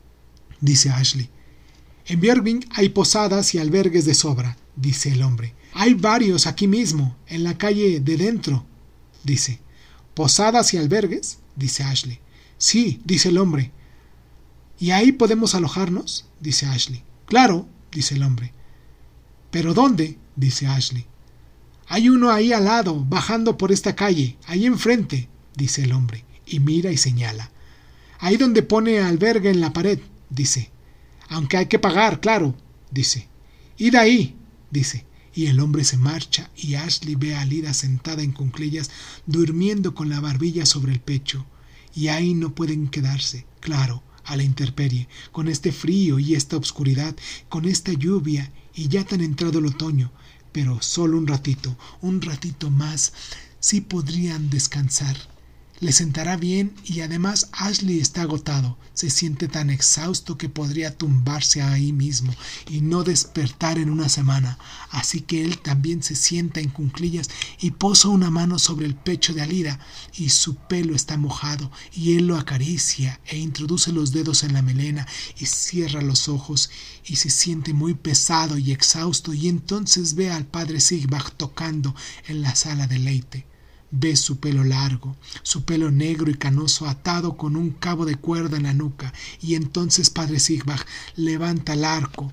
dice Ashley. «En Björkvik hay posadas y albergues de sobra», dice el hombre. «Hay varios aquí mismo, en la calle de dentro», dice. «¿Posadas y albergues?», dice Ashley. «Sí», dice el hombre. «¿Y ahí podemos alojarnos?», dice Ashley. «Claro», dice el hombre. «¿Pero dónde?», dice Ashley. «Hay uno ahí al lado, bajando por esta calle, ahí enfrente», dice el hombre, y mira y señala. «Ahí donde pone albergue en la pared», dice. «Aunque hay que pagar, claro», dice. «Id ahí», dice. Y el hombre se marcha y Ashley ve a Lida sentada en cuclillas, durmiendo con la barbilla sobre el pecho. Y ahí no pueden quedarse, claro, a la intemperie, con este frío y esta oscuridad, con esta lluvia y ya tan entrado el otoño. Pero solo un ratito, un ratito más, sí podrían descansar. Le sentará bien y además Ashley está agotado, se siente tan exhausto que podría tumbarse ahí mismo y no despertar en una semana, así que él también se sienta en cuclillas y posa una mano sobre el pecho de Alida y su pelo está mojado y él lo acaricia e introduce los dedos en la melena y cierra los ojos y se siente muy pesado y exhausto y entonces ve al padre Sigbach tocando en la sala de Leite. Ve su pelo largo, su pelo negro y canoso atado con un cabo de cuerda en la nuca, y entonces padre Sigbach levanta el arco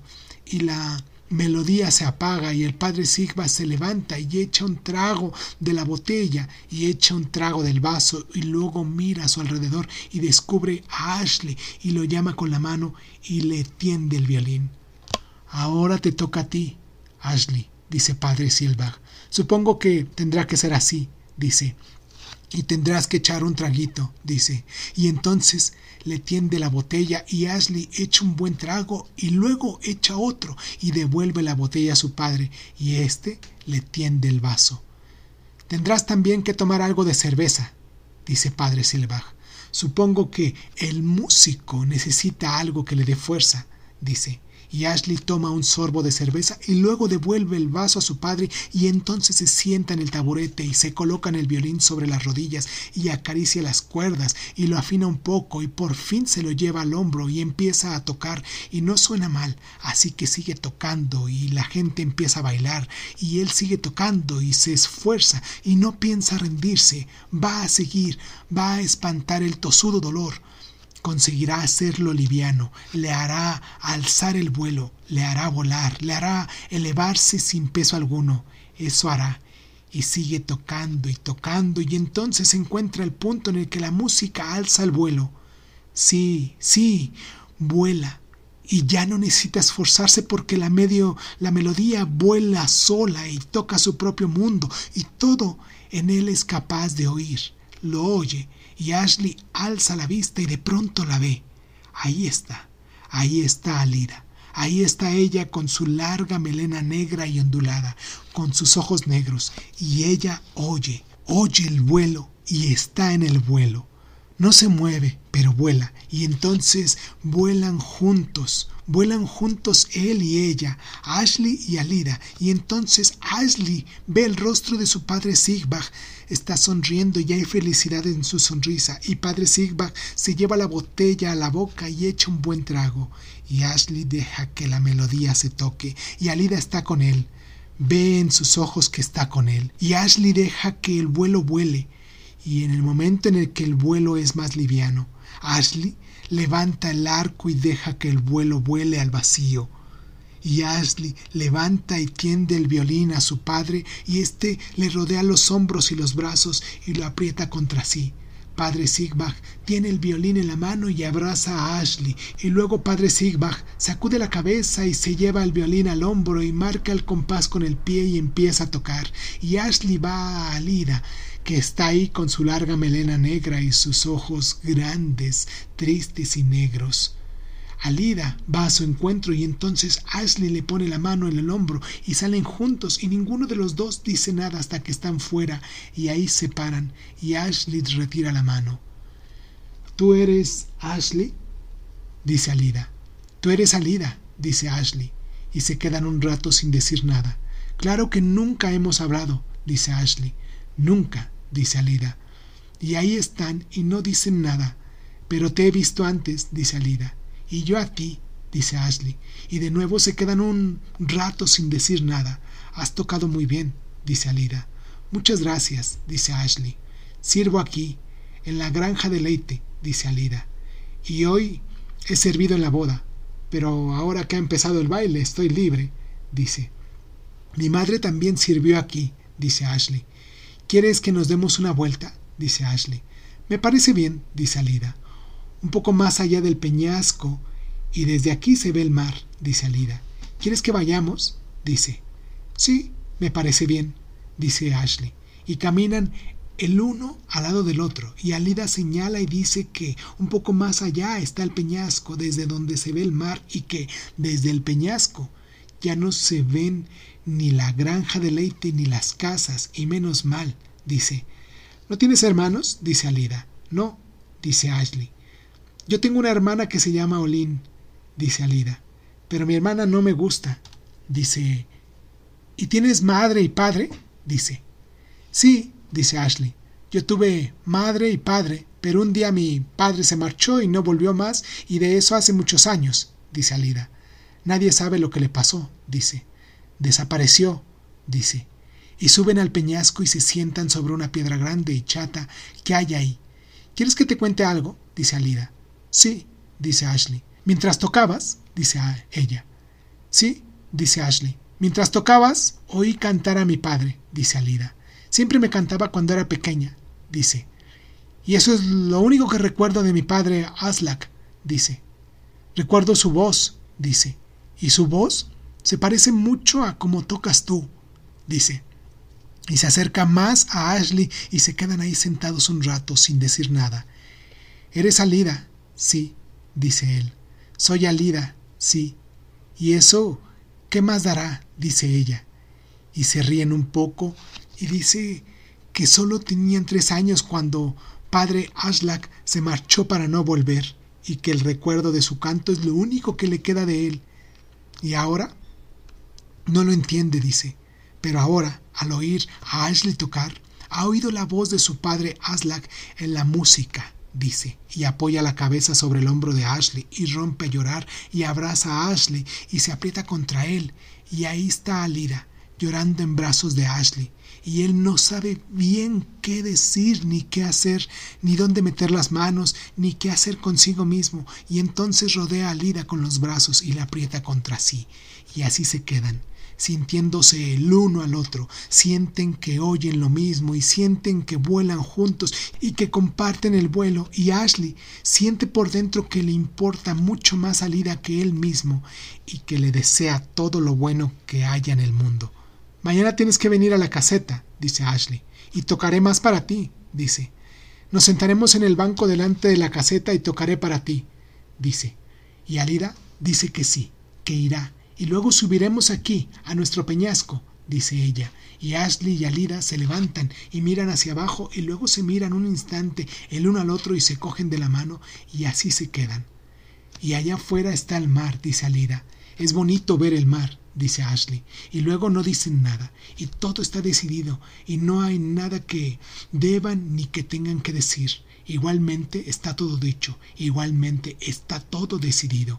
y la melodía se apaga y el padre Sigbach se levanta y echa un trago de la botella y echa un trago del vaso y luego mira a su alrededor y descubre a Ashley y lo llama con la mano y le tiende el violín. Ahora te toca a ti, Ashley, dice padre Sigbach. Supongo que tendrá que ser así, dice. Y tendrás que echar un traguito, dice. Y entonces le tiende la botella y Ashley echa un buen trago y luego echa otro y devuelve la botella a su padre y éste le tiende el vaso. Tendrás también que tomar algo de cerveza, dice padre Sigbach. Supongo que el músico necesita algo que le dé fuerza, dice. Y Ashley toma un sorbo de cerveza y luego devuelve el vaso a su padre y entonces se sienta en el taburete y se coloca en el violín sobre las rodillas y acaricia las cuerdas y lo afina un poco y por fin se lo lleva al hombro y empieza a tocar y no suena mal, así que sigue tocando y la gente empieza a bailar y él sigue tocando y se esfuerza y no piensa rendirse, va a seguir, va a espantar el tosudo dolor. Conseguirá hacerlo liviano, le hará alzar el vuelo, le hará volar, le hará elevarse sin peso alguno. Eso hará. Y sigue tocando y tocando y entonces se encuentra el punto en el que la música alza el vuelo. Sí, sí, vuela. Y ya no necesita esforzarse porque la, medio, la melodía vuela sola y toca su propio mundo y todo en él es capaz de oír. Lo oye y Ashley alza la vista y de pronto la ve. Ahí está, ahí está Alida, ahí está ella con su larga melena negra y ondulada, con sus ojos negros, y ella oye, oye el vuelo y está en el vuelo. No se mueve, pero vuela, y entonces vuelan juntos, vuelan juntos él y ella, Ashley y Alida, y entonces Ashley ve el rostro de su padre Sigbach, está sonriendo y hay felicidad en su sonrisa, y padre Sigbach se lleva la botella a la boca y echa un buen trago, y Ashley deja que la melodía se toque, y Alida está con él, ve en sus ojos que está con él, y Ashley deja que el vuelo vuele, y en el momento en el que el vuelo es más liviano, Ashley levanta el arco y deja que el vuelo vuele al vacío. Y Ashley levanta y tiende el violín a su padre y éste le rodea los hombros y los brazos y lo aprieta contra sí. Padre Sigbach tiene el violín en la mano y abraza a Ashley, y luego padre Sigbach sacude la cabeza y se lleva el violín al hombro y marca el compás con el pie y empieza a tocar. Y Ashley va a Alida, que está ahí con su larga melena negra y sus ojos grandes, tristes y negros. Alida va a su encuentro y entonces Ashley le pone la mano en el hombro y salen juntos y ninguno de los dos dice nada hasta que están fuera y ahí se paran y Ashley retira la mano. ¿Tú eres Ashley?, dice Alida. ¿Tú eres Alida?, dice Ashley, y se quedan un rato sin decir nada. Claro que nunca hemos hablado, dice Ashley. Nunca, dice Alida. Y ahí están y no dicen nada. Pero te he visto antes, dice Alida. Y yo a ti, dice Ashley. Y de nuevo se quedan un rato sin decir nada. Has tocado muy bien, dice Alida. Muchas gracias, dice Ashley. Sirvo aquí, en la granja de Leyte, dice Alida. Y hoy he servido en la boda. Pero ahora que ha empezado el baile estoy libre, dice. Mi madre también sirvió aquí, dice Ashley. ¿Quieres que nos demos una vuelta?, dice Ashley. Me parece bien, dice Alida. Un poco más allá del peñasco y desde aquí se ve el mar, dice Alida. ¿Quieres que vayamos?, dice. Sí, me parece bien, dice Ashley. Y caminan el uno al lado del otro y Alida señala y dice que un poco más allá está el peñasco desde donde se ve el mar y que desde el peñasco ya no se ven ni la granja de Leyte ni las casas, y menos mal, dice. ¿No tienes hermanos?, dice Alida. No, dice Ashley. Yo tengo una hermana que se llama Olin, dice Alida. Pero mi hermana no me gusta, dice. ¿Y tienes madre y padre?, dice. Sí, dice Ashley. Yo tuve madre y padre, pero un día mi padre se marchó y no volvió más, y de eso hace muchos años, dice Alida. Nadie sabe lo que le pasó, dice. Desapareció, dice. Y suben al peñasco y se sientan sobre una piedra grande y chata que hay ahí. ¿Quieres que te cuente algo?, dice Alida. Sí, dice Ashley. Mientras tocabas, dice ella. Sí, dice Ashley. Mientras tocabas, oí cantar a mi padre, dice Alida. Siempre me cantaba cuando era pequeña, dice. Y eso es lo único que recuerdo de mi padre Aslak, dice. Recuerdo su voz, dice. Y su voz se parece mucho a como tocas tú, dice. Y se acerca más a Ashley y se quedan ahí sentados un rato sin decir nada. ¿Eres Alida? Sí, dice él. Soy Alida, sí. ¿Y eso qué más dará? Dice ella. Y se ríen un poco y dice que solo tenían tres años cuando padre Aslak se marchó para no volver y que el recuerdo de su canto es lo único que le queda de él. Y ahora no lo entiende, dice. Pero ahora, al oír a Ashley tocar, ha oído la voz de su padre Aslak en la música, dice, y apoya la cabeza sobre el hombro de Ashley y rompe a llorar y abraza a Ashley y se aprieta contra él. Y ahí está Alida, llorando en brazos de Ashley, y él no sabe bien qué decir, ni qué hacer, ni dónde meter las manos, ni qué hacer consigo mismo, y entonces rodea a Alida con los brazos y la aprieta contra sí, y así se quedan, sintiéndose el uno al otro, sienten que oyen lo mismo y sienten que vuelan juntos y que comparten el vuelo, y Ashley siente por dentro que le importa mucho más a Alida que él mismo y que le desea todo lo bueno que haya en el mundo. Mañana tienes que venir a la caseta, dice Ashley, y tocaré más para ti, dice. Nos sentaremos en el banco delante de la caseta y tocaré para ti, dice. Y Alida dice que sí, que irá. Y luego subiremos aquí, a nuestro peñasco, dice ella, y Ashley y Alida se levantan y miran hacia abajo y luego se miran un instante el uno al otro y se cogen de la mano y así se quedan. Y allá afuera está el mar, dice Alida. Es bonito ver el mar, dice Ashley, y luego no dicen nada, y todo está decidido, y no hay nada que deban ni que tengan que decir. Igualmente está todo dicho, igualmente está todo decidido.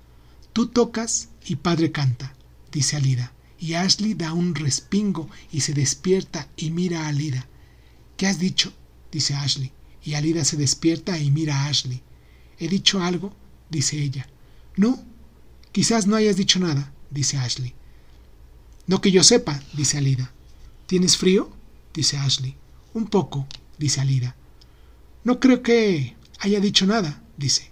Tú tocas y padre canta, dice Alida, y Ashley da un respingo y se despierta y mira a Alida. ¿Qué has dicho? Dice Ashley, y Alida se despierta y mira a Ashley. ¿He dicho algo? Dice ella. No, quizás no hayas dicho nada, dice Ashley. No que yo sepa, dice Alida. ¿Tienes frío? Dice Ashley. Un poco, dice Alida. No creo que haya dicho nada, dice.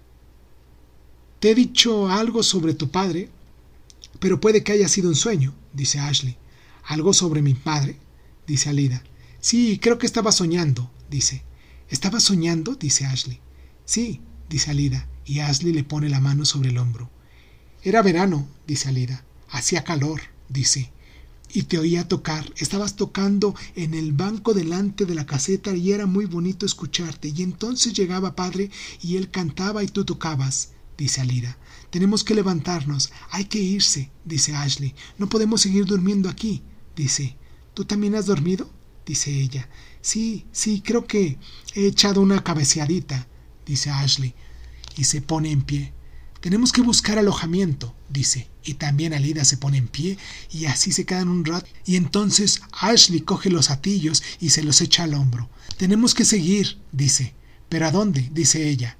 Te he dicho algo sobre tu padre, pero puede que haya sido un sueño, dice Ashley. ¿Algo sobre mi padre? Dice Alida. Sí, creo que estaba soñando, dice. ¿Estaba soñando? Dice Ashley. Sí, dice Alida, y Ashley le pone la mano sobre el hombro. Era verano, dice Alida. Hacía calor, dice. Y te oía tocar. Estabas tocando en el banco delante de la caseta y era muy bonito escucharte. Y entonces llegaba padre y él cantaba y tú tocabas, dice Alida. Tenemos que levantarnos. Hay que irse, dice Ashley. No podemos seguir durmiendo aquí, dice. ¿Tú también has dormido? Dice ella. Sí, sí, creo que he echado una cabeceadita, dice Ashley. Y se pone en pie. Tenemos que buscar alojamiento, dice, y también Alida se pone en pie y así se quedan un rato y entonces Ashley coge los atillos y se los echa al hombro. Tenemos que seguir, dice. ¿Pero a dónde? Dice ella.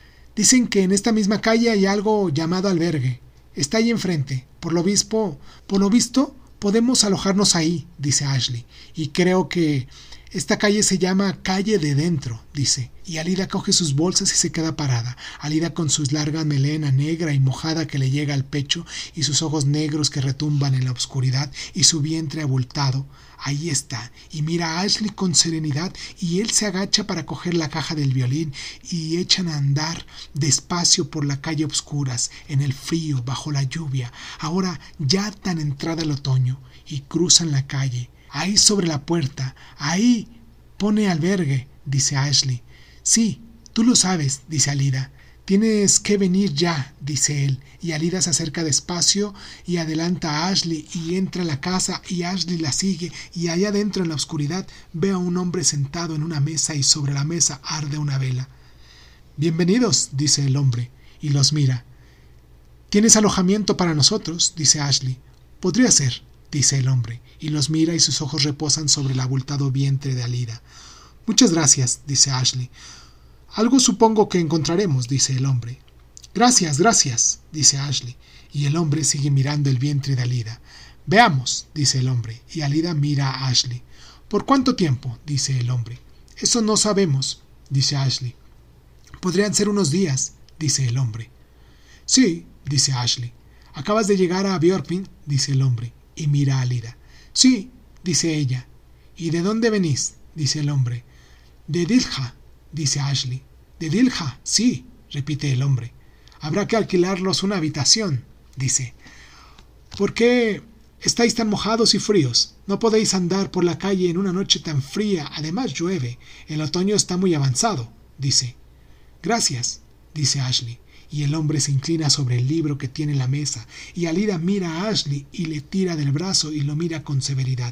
Dicen que en esta misma calle hay algo llamado albergue. Está ahí enfrente. Por lo visto, por lo visto, podemos alojarnos ahí, dice Ashley. Y creo que esta calle se llama Calle de Dentro, dice, y Alida coge sus bolsas y se queda parada. Alida con su larga melena negra y mojada que le llega al pecho y sus ojos negros que retumban en la oscuridad y su vientre abultado. Ahí está, y mira a Ashley con serenidad y él se agacha para coger la caja del violín y echan a andar despacio por la calle obscuras, en el frío, bajo la lluvia, ahora ya tan entrada el otoño, y cruzan la calle. Ahí sobre la puerta, ahí pone albergue, dice Ashley. Sí, tú lo sabes, dice Alida. Tienes que venir ya, dice él, y Alida se acerca despacio y adelanta a Ashley y entra a la casa y Ashley la sigue y allá adentro en la oscuridad ve a un hombre sentado en una mesa y sobre la mesa arde una vela. Bienvenidos, dice el hombre, y los mira. ¿Tienes alojamiento para nosotros? Dice Ashley. Podría ser, dice el hombre, y los mira y sus ojos reposan sobre el abultado vientre de Alida. Muchas gracias, dice Ashley. Algo supongo que encontraremos, dice el hombre. Gracias, gracias, dice Ashley, y el hombre sigue mirando el vientre de Alida. Veamos, dice el hombre, y Alida mira a Ashley. ¿Por cuánto tiempo? Dice el hombre. Eso no sabemos, dice Ashley. Podrían ser unos días, dice el hombre. Sí, dice Ashley. ¿Acabas de llegar a Björkvin? Dice el hombre, y mira a Alida. Sí, dice ella. ¿Y de dónde venís? Dice el hombre. De Dilja, dice Ashley. De Dilja, sí, repite el hombre. Habrá que alquilarlos una habitación, dice. ¿Por qué estáis tan mojados y fríos? No podéis andar por la calle en una noche tan fría. Además llueve. El otoño está muy avanzado, dice. Gracias, dice Ashley. Y el hombre se inclina sobre el libro que tiene en la mesa, y Alida mira a Ashley y le tira del brazo y lo mira con severidad.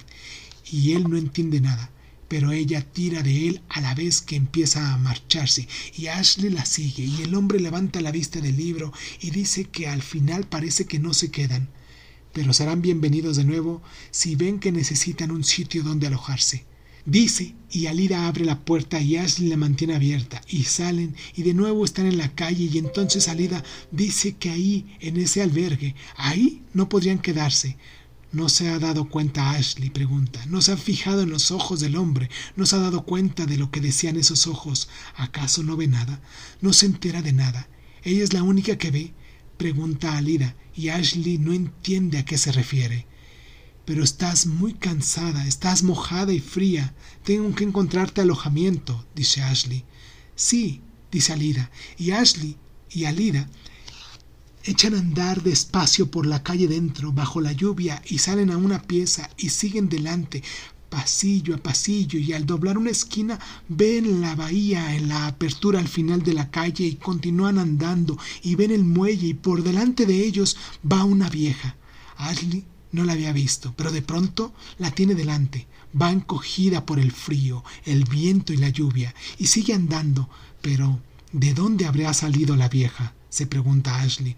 Y él no entiende nada, pero ella tira de él a la vez que empieza a marcharse, y Ashley la sigue, y el hombre levanta la vista del libro y dice que al final parece que no se quedan, pero serán bienvenidos de nuevo si ven que necesitan un sitio donde alojarse. Dice, y Alida abre la puerta y Ashley la mantiene abierta, y salen y de nuevo están en la calle, y entonces Alida dice que ahí, en ese albergue, ahí no podrían quedarse. ¿No se ha dado cuenta Ashley? Pregunta. ¿No se ha fijado en los ojos del hombre? ¿No se ha dado cuenta de lo que decían esos ojos? ¿Acaso no ve nada? ¿No se entera de nada? ¿Ella es la única que ve? Pregunta Alida, y Ashley no entiende a qué se refiere. Pero estás muy cansada, estás mojada y fría. Tengo que encontrarte alojamiento, dice Ashley. Sí, dice Alida, y Ashley y Alida echan a andar despacio por la calle dentro, bajo la lluvia, y salen a una pieza y siguen delante, pasillo a pasillo, y al doblar una esquina ven la bahía en la apertura al final de la calle, y continúan andando y ven el muelle, y por delante de ellos va una vieja. Ashley no la había visto, pero de pronto la tiene delante. Va encogida por el frío, el viento y la lluvia, y sigue andando. Pero ¿de dónde habría salido la vieja?, se pregunta Ashley.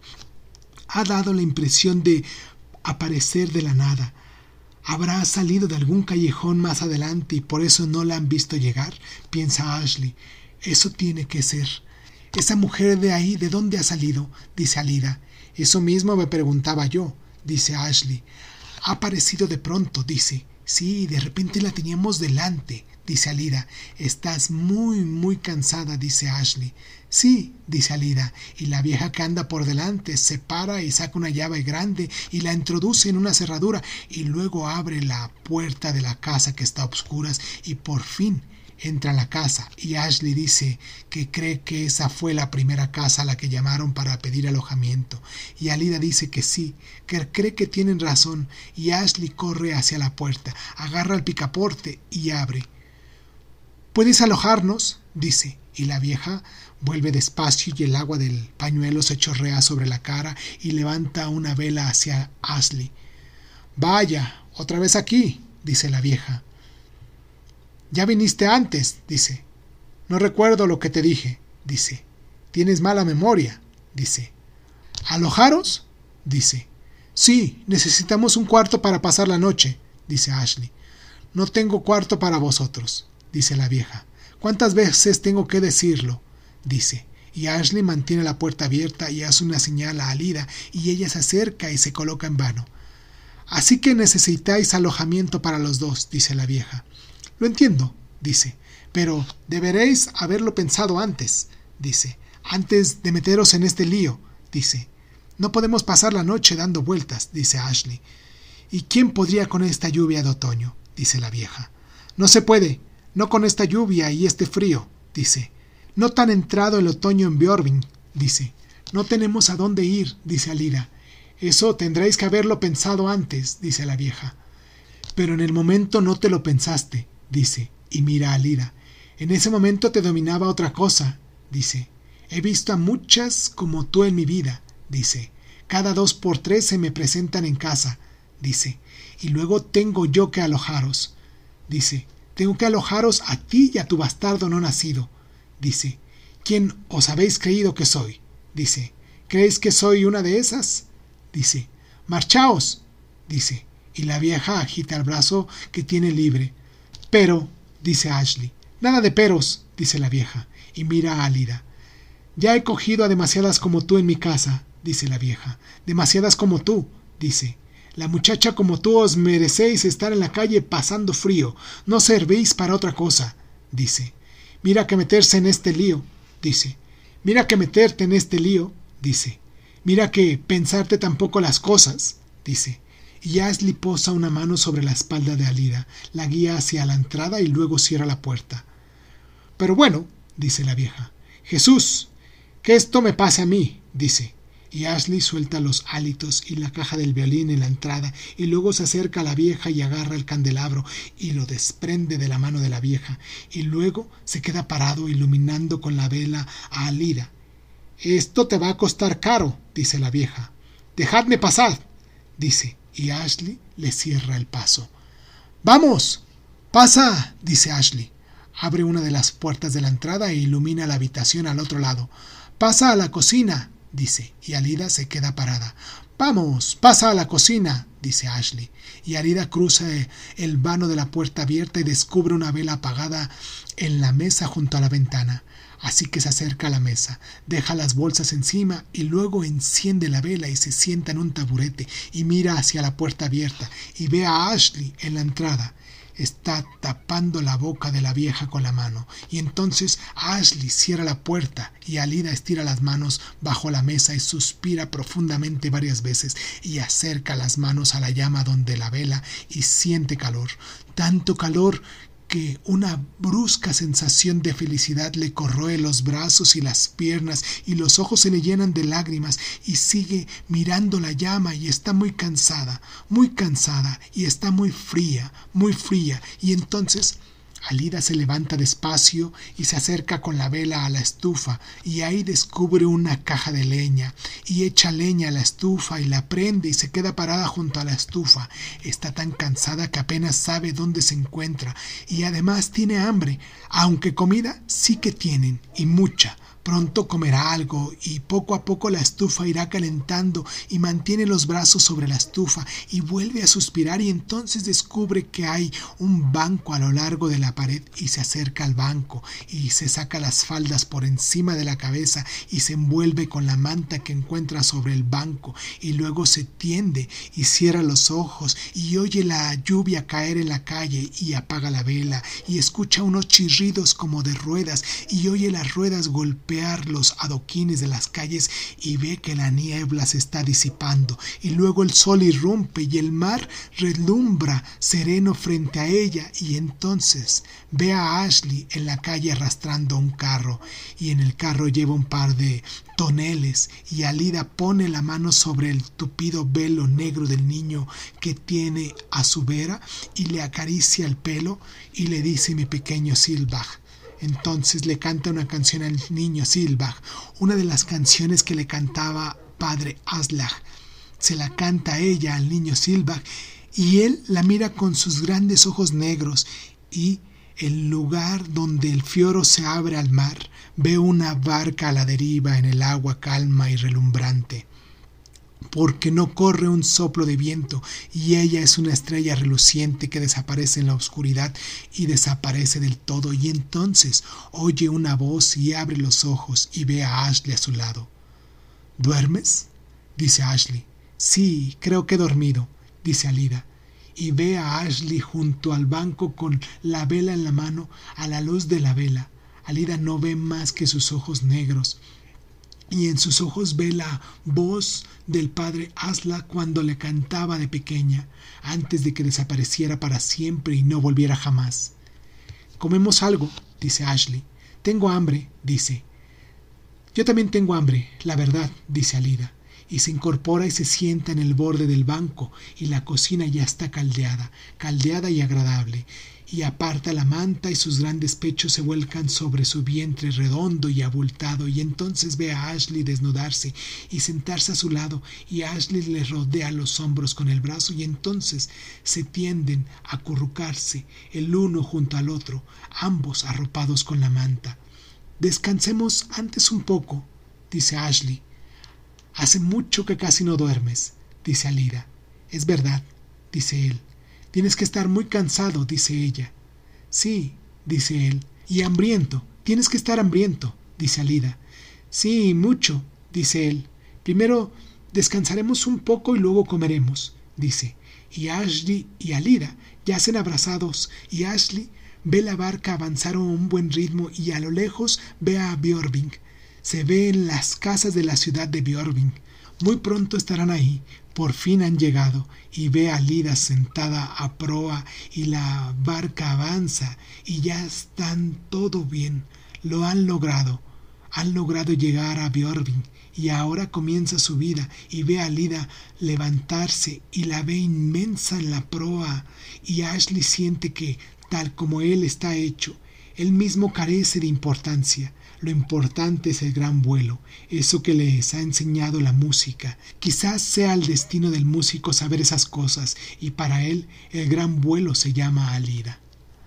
Ha dado la impresión de aparecer de la nada. ¿Habrá salido de algún callejón más adelante y por eso no la han visto llegar?, piensa Ashley. Eso tiene que ser. ¿Esa mujer de ahí de dónde ha salido?, dice Alida. Eso mismo me preguntaba yo, dice Ashley. Ha aparecido de pronto, dice. Sí, de repente la teníamos delante, dice Alida. Estás muy, muy cansada, dice Ashley. Sí, dice Alida, y la vieja que anda por delante se para y saca una llave grande y la introduce en una cerradura y luego abre la puerta de la casa que está a oscuras y por fin entra a la casa, y Ashley dice que cree que esa fue la primera casa a la que llamaron para pedir alojamiento, y Alida dice que sí, que cree que tienen razón, y Ashley corre hacia la puerta, agarra el picaporte y abre. ¿Puedes alojarnos?, dice, y la vieja vuelve despacio y el agua del pañuelo se chorrea sobre la cara y levanta una vela hacia Ashley. Vaya, otra vez aquí, dice la vieja. Ya viniste antes, dice. No recuerdo lo que te dije, dice. Tienes mala memoria, dice. ¿Alojaros?, dice. Sí, necesitamos un cuarto para pasar la noche, dice Ashley. No tengo cuarto para vosotros, dice la vieja. ¿Cuántas veces tengo que decirlo?, dice. Y Ashley mantiene la puerta abierta y hace una señal a Alida y ella se acerca y se coloca en vano. Así que necesitáis alojamiento para los dos, dice la vieja. Lo entiendo, dice, pero deberéis haberlo pensado antes, dice, antes de meteros en este lío, dice. No podemos pasar la noche dando vueltas, dice Ashley. ¿Y quién podría con esta lluvia de otoño?, dice la vieja. No se puede, no con esta lluvia y este frío, dice. No tan entrado el otoño en Björkvin, dice. No tenemos a dónde ir, dice Alida. Eso tendréis que haberlo pensado antes, dice la vieja. Pero en el momento no te lo pensaste, dice, y mira a Alida. En ese momento te dominaba otra cosa, dice. He visto a muchas como tú en mi vida, dice. Cada dos por tres se me presentan en casa, dice. Y luego tengo yo que alojaros, dice. Tengo que alojaros a ti y a tu bastardo no nacido, dice. ¿Quién os habéis creído que soy?, dice. ¿Creéis que soy una de esas?, dice. Marchaos, dice. Y la vieja agita el brazo que tiene libre. Pero, dice Ashley. Nada de peros, dice la vieja, y mira a Alida. Ya he cogido a demasiadas como tú en mi casa, dice la vieja. Demasiadas como tú, dice. La muchacha como tú os merecéis estar en la calle pasando frío. No servéis para otra cosa, dice. Mira que meterse en este lío, dice. Mira que meterte en este lío, dice. Mira que pensarte tampoco las cosas, dice. Y Ashley posa una mano sobre la espalda de Alida, la guía hacia la entrada y luego cierra la puerta. Pero bueno, dice la vieja. Jesús, que esto me pase a mí, dice. Y Ashley suelta los hálitos y la caja del violín en la entrada y luego se acerca a la vieja y agarra el candelabro y lo desprende de la mano de la vieja y luego se queda parado iluminando con la vela a Alida. Esto te va a costar caro, dice la vieja. Dejadme pasar, dice, y Ashley le cierra el paso. ¡Vamos! ¡Pasa!, dice Ashley. Abre una de las puertas de la entrada e ilumina la habitación al otro lado. ¡Pasa a la cocina!, dice, y Alida se queda parada. ¡Vamos! ¡Pasa a la cocina!, dice Ashley. Y Alida cruza el vano de la puerta abierta y descubre una vela apagada en la mesa junto a la ventana. Así que se acerca a la mesa, deja las bolsas encima y luego enciende la vela y se sienta en un taburete y mira hacia la puerta abierta y ve a Ashley en la entrada. Está tapando la boca de la vieja con la mano y entonces Ashley cierra la puerta y Alida estira las manos bajo la mesa y suspira profundamente varias veces y acerca las manos a la llama donde la vela y siente calor, tanto calor que una brusca sensación de felicidad le corroe los brazos y las piernas y los ojos se le llenan de lágrimas y sigue mirando la llama y está muy cansada, muy cansada y está muy fría, muy fría y entonces Alida se levanta despacio y se acerca con la vela a la estufa y ahí descubre una caja de leña y echa leña a la estufa y la prende y se queda parada junto a la estufa. Está tan cansada que apenas sabe dónde se encuentra y además tiene hambre, aunque comida sí que tienen y mucha. Pronto comerá algo y poco a poco la estufa irá calentando y mantiene los brazos sobre la estufa y vuelve a suspirar y entonces descubre que hay un banco a lo largo de la pared y se acerca al banco y se saca las faldas por encima de la cabeza y se envuelve con la manta que encuentra sobre el banco y luego se tiende y cierra los ojos y oye la lluvia caer en la calle y apaga la vela y escucha unos chirridos como de ruedas y oye las ruedas golpear los adoquines de las calles y ve que la niebla se está disipando y luego el sol irrumpe y el mar relumbra sereno frente a ella y entonces ve a Ashley en la calle arrastrando un carro y en el carro lleva un par de toneles y Alida pone la mano sobre el tupido velo negro del niño que tiene a su vera y le acaricia el pelo y le dice: mi pequeño Silbach. Entonces le canta una canción al niño Silbach, una de las canciones que le cantaba padre Aslach. Se la canta a ella al niño Silbach y él la mira con sus grandes ojos negros y el lugar donde el fioro se abre al mar ve una barca a la deriva en el agua calma y relumbrante. Porque no corre un soplo de viento y ella es una estrella reluciente que desaparece en la oscuridad y desaparece del todo y entonces oye una voz y abre los ojos y ve a Ashley a su lado. ¿Duermes?, dice Ashley. Sí, creo que he dormido, dice Alida, y ve a Ashley junto al banco con la vela en la mano a la luz de la vela. Alida no ve más que sus ojos negros y en sus ojos ve la voz del padre Aslach cuando le cantaba de pequeña, antes de que desapareciera para siempre y no volviera jamás. «Comemos algo», dice Ashley. «Tengo hambre», dice. «Yo también tengo hambre, la verdad», dice Alida, y se incorpora y se sienta en el borde del banco, y la cocina ya está caldeada, caldeada y agradable, y aparta la manta y sus grandes pechos se vuelcan sobre su vientre redondo y abultado y entonces ve a Ashley desnudarse y sentarse a su lado y Ashley le rodea los hombros con el brazo y entonces se tienden a acurrucarse el uno junto al otro, ambos arropados con la manta. «Descansemos antes un poco», dice Ashley. «Hace mucho que casi no duermes», dice Alida. «Es verdad», dice él. «Tienes que estar muy cansado», dice ella. «Sí», dice él. «Y hambriento. Tienes que estar hambriento», dice Alida. Sí, mucho, dice él. Primero descansaremos un poco y luego comeremos, dice. Y Ashley y Alida yacen abrazados y Ashley ve la barca avanzar a un buen ritmo y a lo lejos ve a Björving. Se ve en las casas de la ciudad de Björving. Muy pronto estarán ahí. Por fin han llegado y ve a Alida sentada a proa y la barca avanza y ya están todo bien. Lo han logrado. Han logrado llegar a Björving y ahora comienza su vida y ve a Alida levantarse y la ve inmensa en la proa y Ashley siente que, tal como él está hecho, él mismo carece de importancia. Lo importante es el gran vuelo, eso que les ha enseñado la música. Quizás sea el destino del músico saber esas cosas y para él el gran vuelo se llama Alida.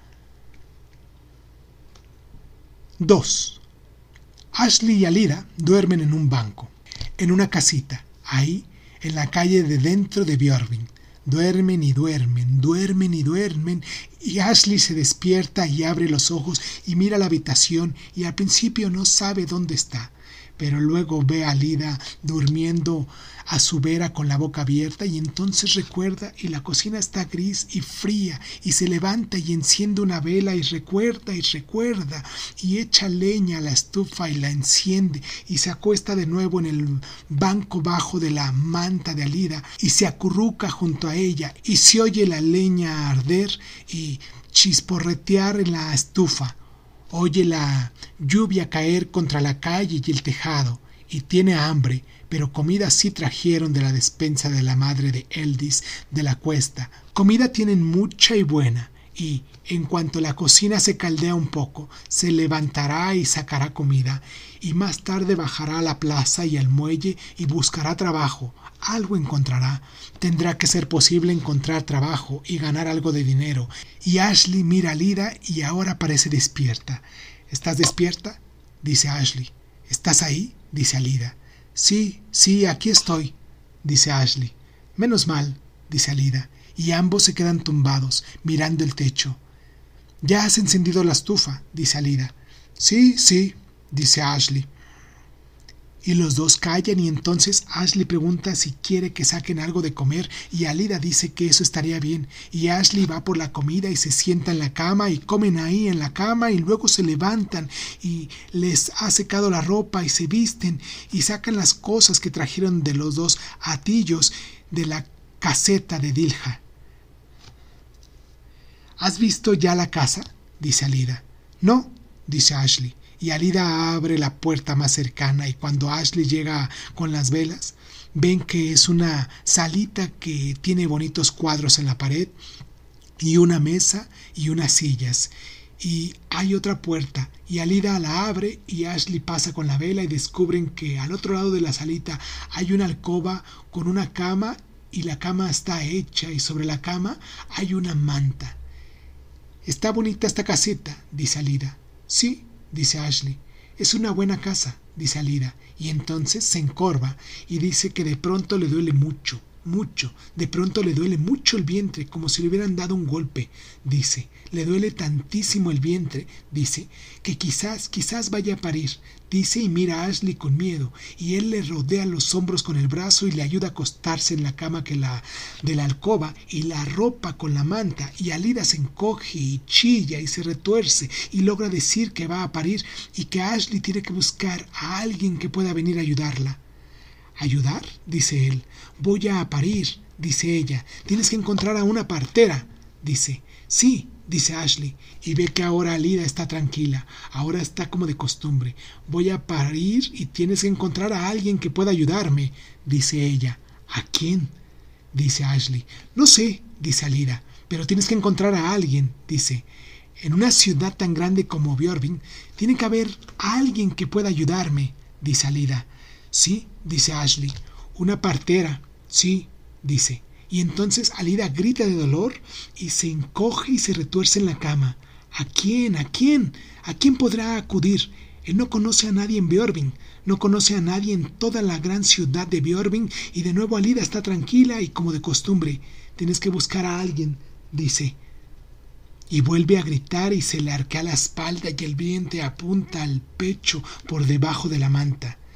dos. Ashley y Alida duermen en un banco, en una casita, ahí, en la calle de dentro de Björving. Duermen y duermen, duermen y duermen, y Ashley se despierta y abre los ojos y mira la habitación y al principio no sabe dónde está, pero luego ve a Alida durmiendo a su vera con la boca abierta y entonces recuerda y la cocina está gris y fría y se levanta y enciende una vela y recuerda y recuerda y echa leña a la estufa y la enciende y se acuesta de nuevo en el banco bajo de la manta de Alida y se acurruca junto a ella y se oye la leña arder y chisporretear en la estufa. Oye la lluvia caer contra la calle y el tejado y tiene hambre, pero comida sí trajeron de la despensa de la madre de Eldis de la cuesta. Comida tienen mucha y buena, y en cuanto la cocina se caldea un poco, se levantará y sacará comida, y más tarde bajará a la plaza y al muelle y buscará trabajo. Algo encontrará. Tendrá que ser posible encontrar trabajo y ganar algo de dinero. Y Ashley mira a Alida y ahora parece despierta. ¿Estás despierta?, dice Ashley. ¿Estás ahí?, dice Alida. Sí, sí, aquí estoy, dice Ashley. Menos mal, dice Alida, y ambos se quedan tumbados, mirando el techo. ¿Ya has encendido la estufa?, dice Alida. Sí, sí, dice Ashley. Y los dos callan y entonces Ashley pregunta si quiere que saquen algo de comer y Alida dice que eso estaría bien y Ashley va por la comida y se sienta en la cama y comen ahí en la cama y luego se levantan y les ha secado la ropa y se visten y sacan las cosas que trajeron de los dos atillos de la caseta de Dilja. ¿Has visto ya la casa?, dice Alida. No, dice Ashley. Y Alida abre la puerta más cercana y cuando Ashley llega con las velas, ven que es una salita que tiene bonitos cuadros en la pared y una mesa y unas sillas. Y hay otra puerta y Alida la abre y Ashley pasa con la vela y descubren que al otro lado de la salita hay una alcoba con una cama y la cama está hecha y sobre la cama hay una manta. Está bonita esta caseta, dice Alida. Sí, dice Ashley. Es una buena casa, dice Alida, y entonces se encorva y dice que de pronto le duele mucho, mucho, de pronto le duele mucho el vientre, como si le hubieran dado un golpe, dice, le duele tantísimo el vientre, dice, que quizás, quizás vaya a parir, dice y mira a Ashley con miedo, y él le rodea los hombros con el brazo y le ayuda a acostarse en la cama que la, de la alcoba y la arropa con la manta, y Alida se encoge y chilla y se retuerce y logra decir que va a parir y que Ashley tiene que buscar a alguien que pueda venir a ayudarla. ¿Ayudar?, dice él. Voy a parir, dice ella. Tienes que encontrar a una partera, dice. Sí, dice Ashley, y ve que ahora Alida está tranquila, ahora está como de costumbre. Voy a parir y tienes que encontrar a alguien que pueda ayudarme, dice ella. ¿A quién?, dice Ashley. No sé, dice Alida, pero tienes que encontrar a alguien, dice. En una ciudad tan grande como Björving, tiene que haber alguien que pueda ayudarme, dice Alida. Sí, dice Ashley. Una partera. Sí, dice. Y entonces Alida grita de dolor y se encoge y se retuerce en la cama. ¿A quién? ¿A quién? ¿A quién podrá acudir? Él no conoce a nadie en Björving, no conoce a nadie en toda la gran ciudad de Björving y de nuevo Alida está tranquila y como de costumbre. Tienes que buscar a alguien, dice. Y vuelve a gritar y se le arquea la espalda y el vientre apunta al pecho por debajo de la manta.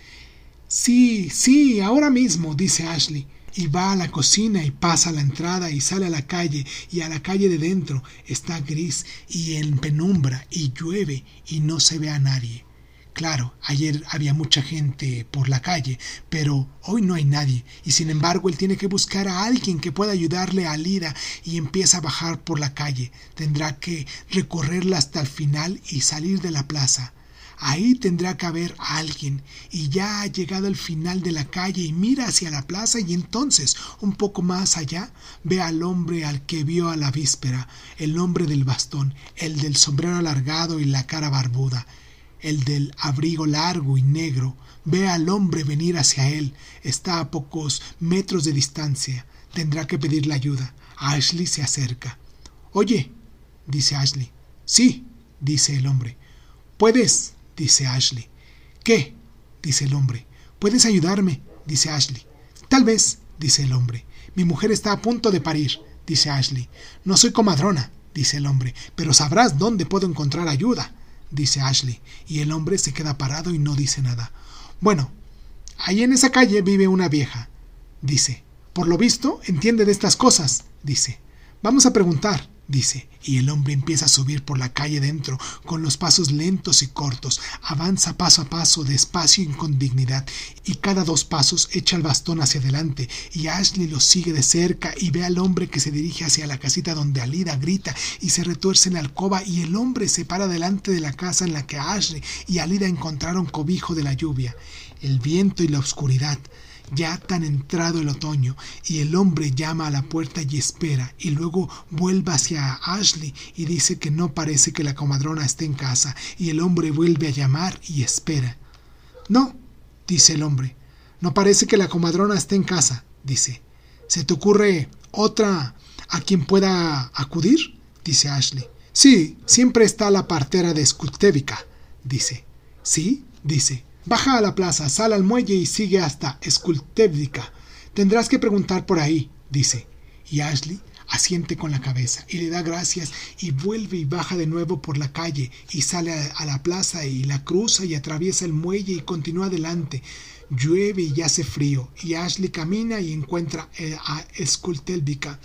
Sí, sí, ahora mismo, dice Ashley. Y va a la cocina y pasa a la entrada y sale a la calle, y a la calle de dentro está gris y en penumbra y llueve y no se ve a nadie. Claro, ayer había mucha gente por la calle, pero hoy no hay nadie, y sin embargo él tiene que buscar a alguien que pueda ayudarle a Lida y empieza a bajar por la calle. Tendrá que recorrerla hasta el final y salir de la plaza. Ahí tendrá que haber a alguien, y ya ha llegado al final de la calle y mira hacia la plaza, y entonces, un poco más allá, ve al hombre al que vio a la víspera, el hombre del bastón, el del sombrero alargado y la cara barbuda, el del abrigo largo y negro. Ve al hombre venir hacia él, está a pocos metros de distancia, tendrá que pedirle ayuda. Ashley se acerca. «Oye», dice Ashley. «Sí», dice el hombre. «¿Puedes?», dice Ashley. «¿Qué?», dice el hombre. «¿Puedes ayudarme?», dice Ashley. «Tal vez», dice el hombre. «Mi mujer está a punto de parir», dice Ashley. «No soy comadrona», dice el hombre, «pero sabrás dónde puedo encontrar ayuda», dice Ashley. Y el hombre se queda parado y no dice nada. «Bueno, ahí en esa calle vive una vieja», dice. «Por lo visto, entiende de estas cosas», dice. «Vamos a preguntar», dice, y el hombre empieza a subir por la calle dentro, con los pasos lentos y cortos, avanza paso a paso, despacio y con dignidad, y cada dos pasos echa el bastón hacia adelante, y Ashley lo sigue de cerca y ve al hombre que se dirige hacia la casita donde Alida grita y se retuerce en la alcoba, y el hombre se para delante de la casa en la que Ashley y Alida encontraron cobijo de la lluvia, el viento y la oscuridad. Ya tan entrado el otoño, y el hombre llama a la puerta y espera, y luego vuelve hacia Ashley y dice que no parece que la comadrona esté en casa, y el hombre vuelve a llamar y espera. «No», dice el hombre, «no parece que la comadrona esté en casa», dice. «¿Se te ocurre otra a quien pueda acudir?», dice Ashley. «Sí, siempre está la partera de Skutevika», dice. «¿Sí?», dice. «Baja a la plaza, sale al muelle y sigue hasta Skutevika. Tendrás que preguntar por ahí», dice. Y Ashley asiente con la cabeza y le da gracias y vuelve y baja de nuevo por la calle y sale a, a la plaza y la cruza y atraviesa el muelle y continúa adelante. Llueve y hace frío y Ashley camina y encuentra eh, a Skutevika.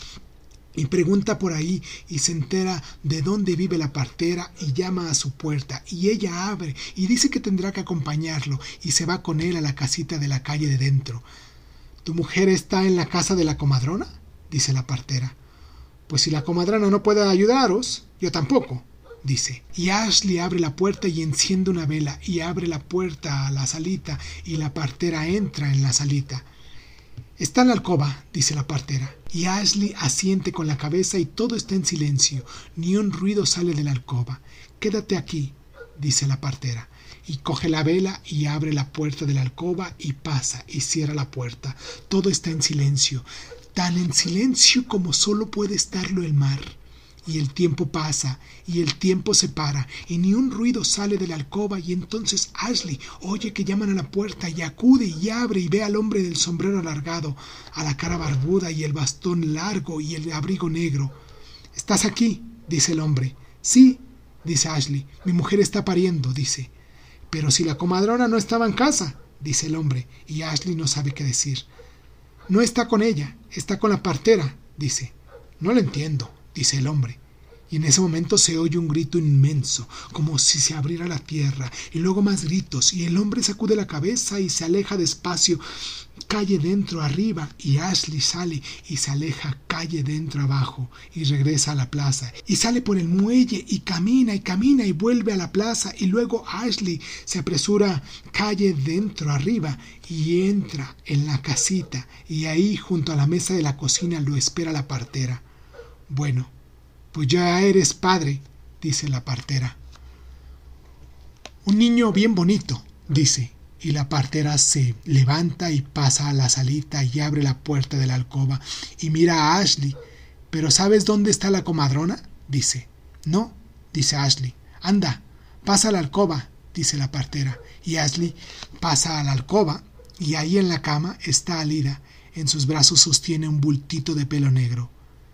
Y pregunta por ahí y se entera de dónde vive la partera y llama a su puerta y ella abre y dice que tendrá que acompañarlo y se va con él a la casita de la calle de dentro. «¿Tu mujer está en la casa de la comadrona?», dice la partera. «Pues si la comadrona no puede ayudaros, yo tampoco», dice. Y Ashley abre la puerta y enciende una vela y abre la puerta a la salita y la partera entra en la salita. «Está en la alcoba», dice la partera, y Ashley asiente con la cabeza y todo está en silencio, ni un ruido sale de la alcoba. «Quédate aquí», dice la partera, y coge la vela y abre la puerta de la alcoba y pasa y cierra la puerta. Todo está en silencio, tan en silencio como solo puede estarlo el mar. Y el tiempo pasa, y el tiempo se para, y ni un ruido sale de la alcoba, y entonces Ashley oye que llaman a la puerta, y acude y abre, y ve al hombre del sombrero alargado, a la cara barbuda, y el bastón largo, y el abrigo negro. «¿Estás aquí?», dice el hombre. «Sí», dice Ashley, «mi mujer está pariendo», dice. «Pero si la comadrona no estaba en casa», dice el hombre, y Ashley no sabe qué decir. «No está con ella, está con la partera», dice. «No lo entiendo», dice el hombre. Y en ese momento se oye un grito inmenso, como si se abriera la tierra, y luego más gritos, y el hombre sacude la cabeza y se aleja despacio, calle dentro arriba, y Ashley sale y se aleja calle dentro abajo, y regresa a la plaza, y sale por el muelle, y camina y camina y vuelve a la plaza, y luego Ashley se apresura calle dentro arriba, y entra en la casita, y ahí junto a la mesa de la cocina lo espera la partera. «Bueno, pues ya eres padre», dice la partera. «Un niño bien bonito», dice, y la partera se levanta y pasa a la salita y abre la puerta de la alcoba y mira a Ashley. «¿Pero sabes dónde está la comadrona?», dice. «No», dice Ashley. «Anda, pasa a la alcoba», dice la partera, y Ashley pasa a la alcoba y ahí en la cama está Alida. En sus brazos sostiene un bultito de pelo negro.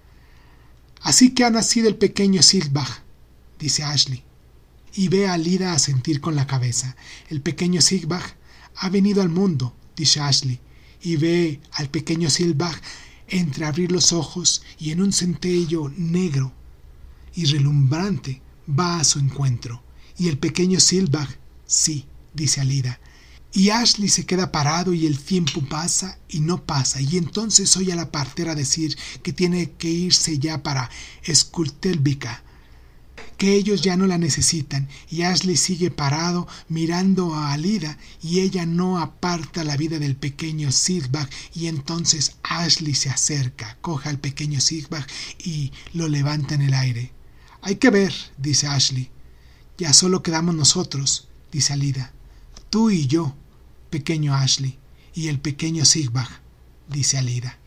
«Así que ha nacido el pequeño Sigbach», dice Ashley, y ve a Alida asentir con la cabeza. «El pequeño Sigbach ha venido al mundo», dice Ashley, y ve al pequeño Silbag entreabrir los ojos y en un centello negro y relumbrante va a su encuentro. Y el pequeño Silbag, sí, dice Alida. Y Ashley se queda parado y el tiempo pasa y no pasa. Y entonces oye a la partera decir que tiene que irse ya para Skultelvika, que ellos ya no la necesitan. Y Ashley sigue parado mirando a Alida y ella no aparta la vida del pequeño Silbag. Y entonces Ashley se acerca, coge al pequeño Silbag y lo levanta en el aire. Hay que ver, dice Ashley. Ya solo quedamos nosotros, dice Alida. Tú y yo, pequeño Ashley, y el pequeño Silbag, dice Alida.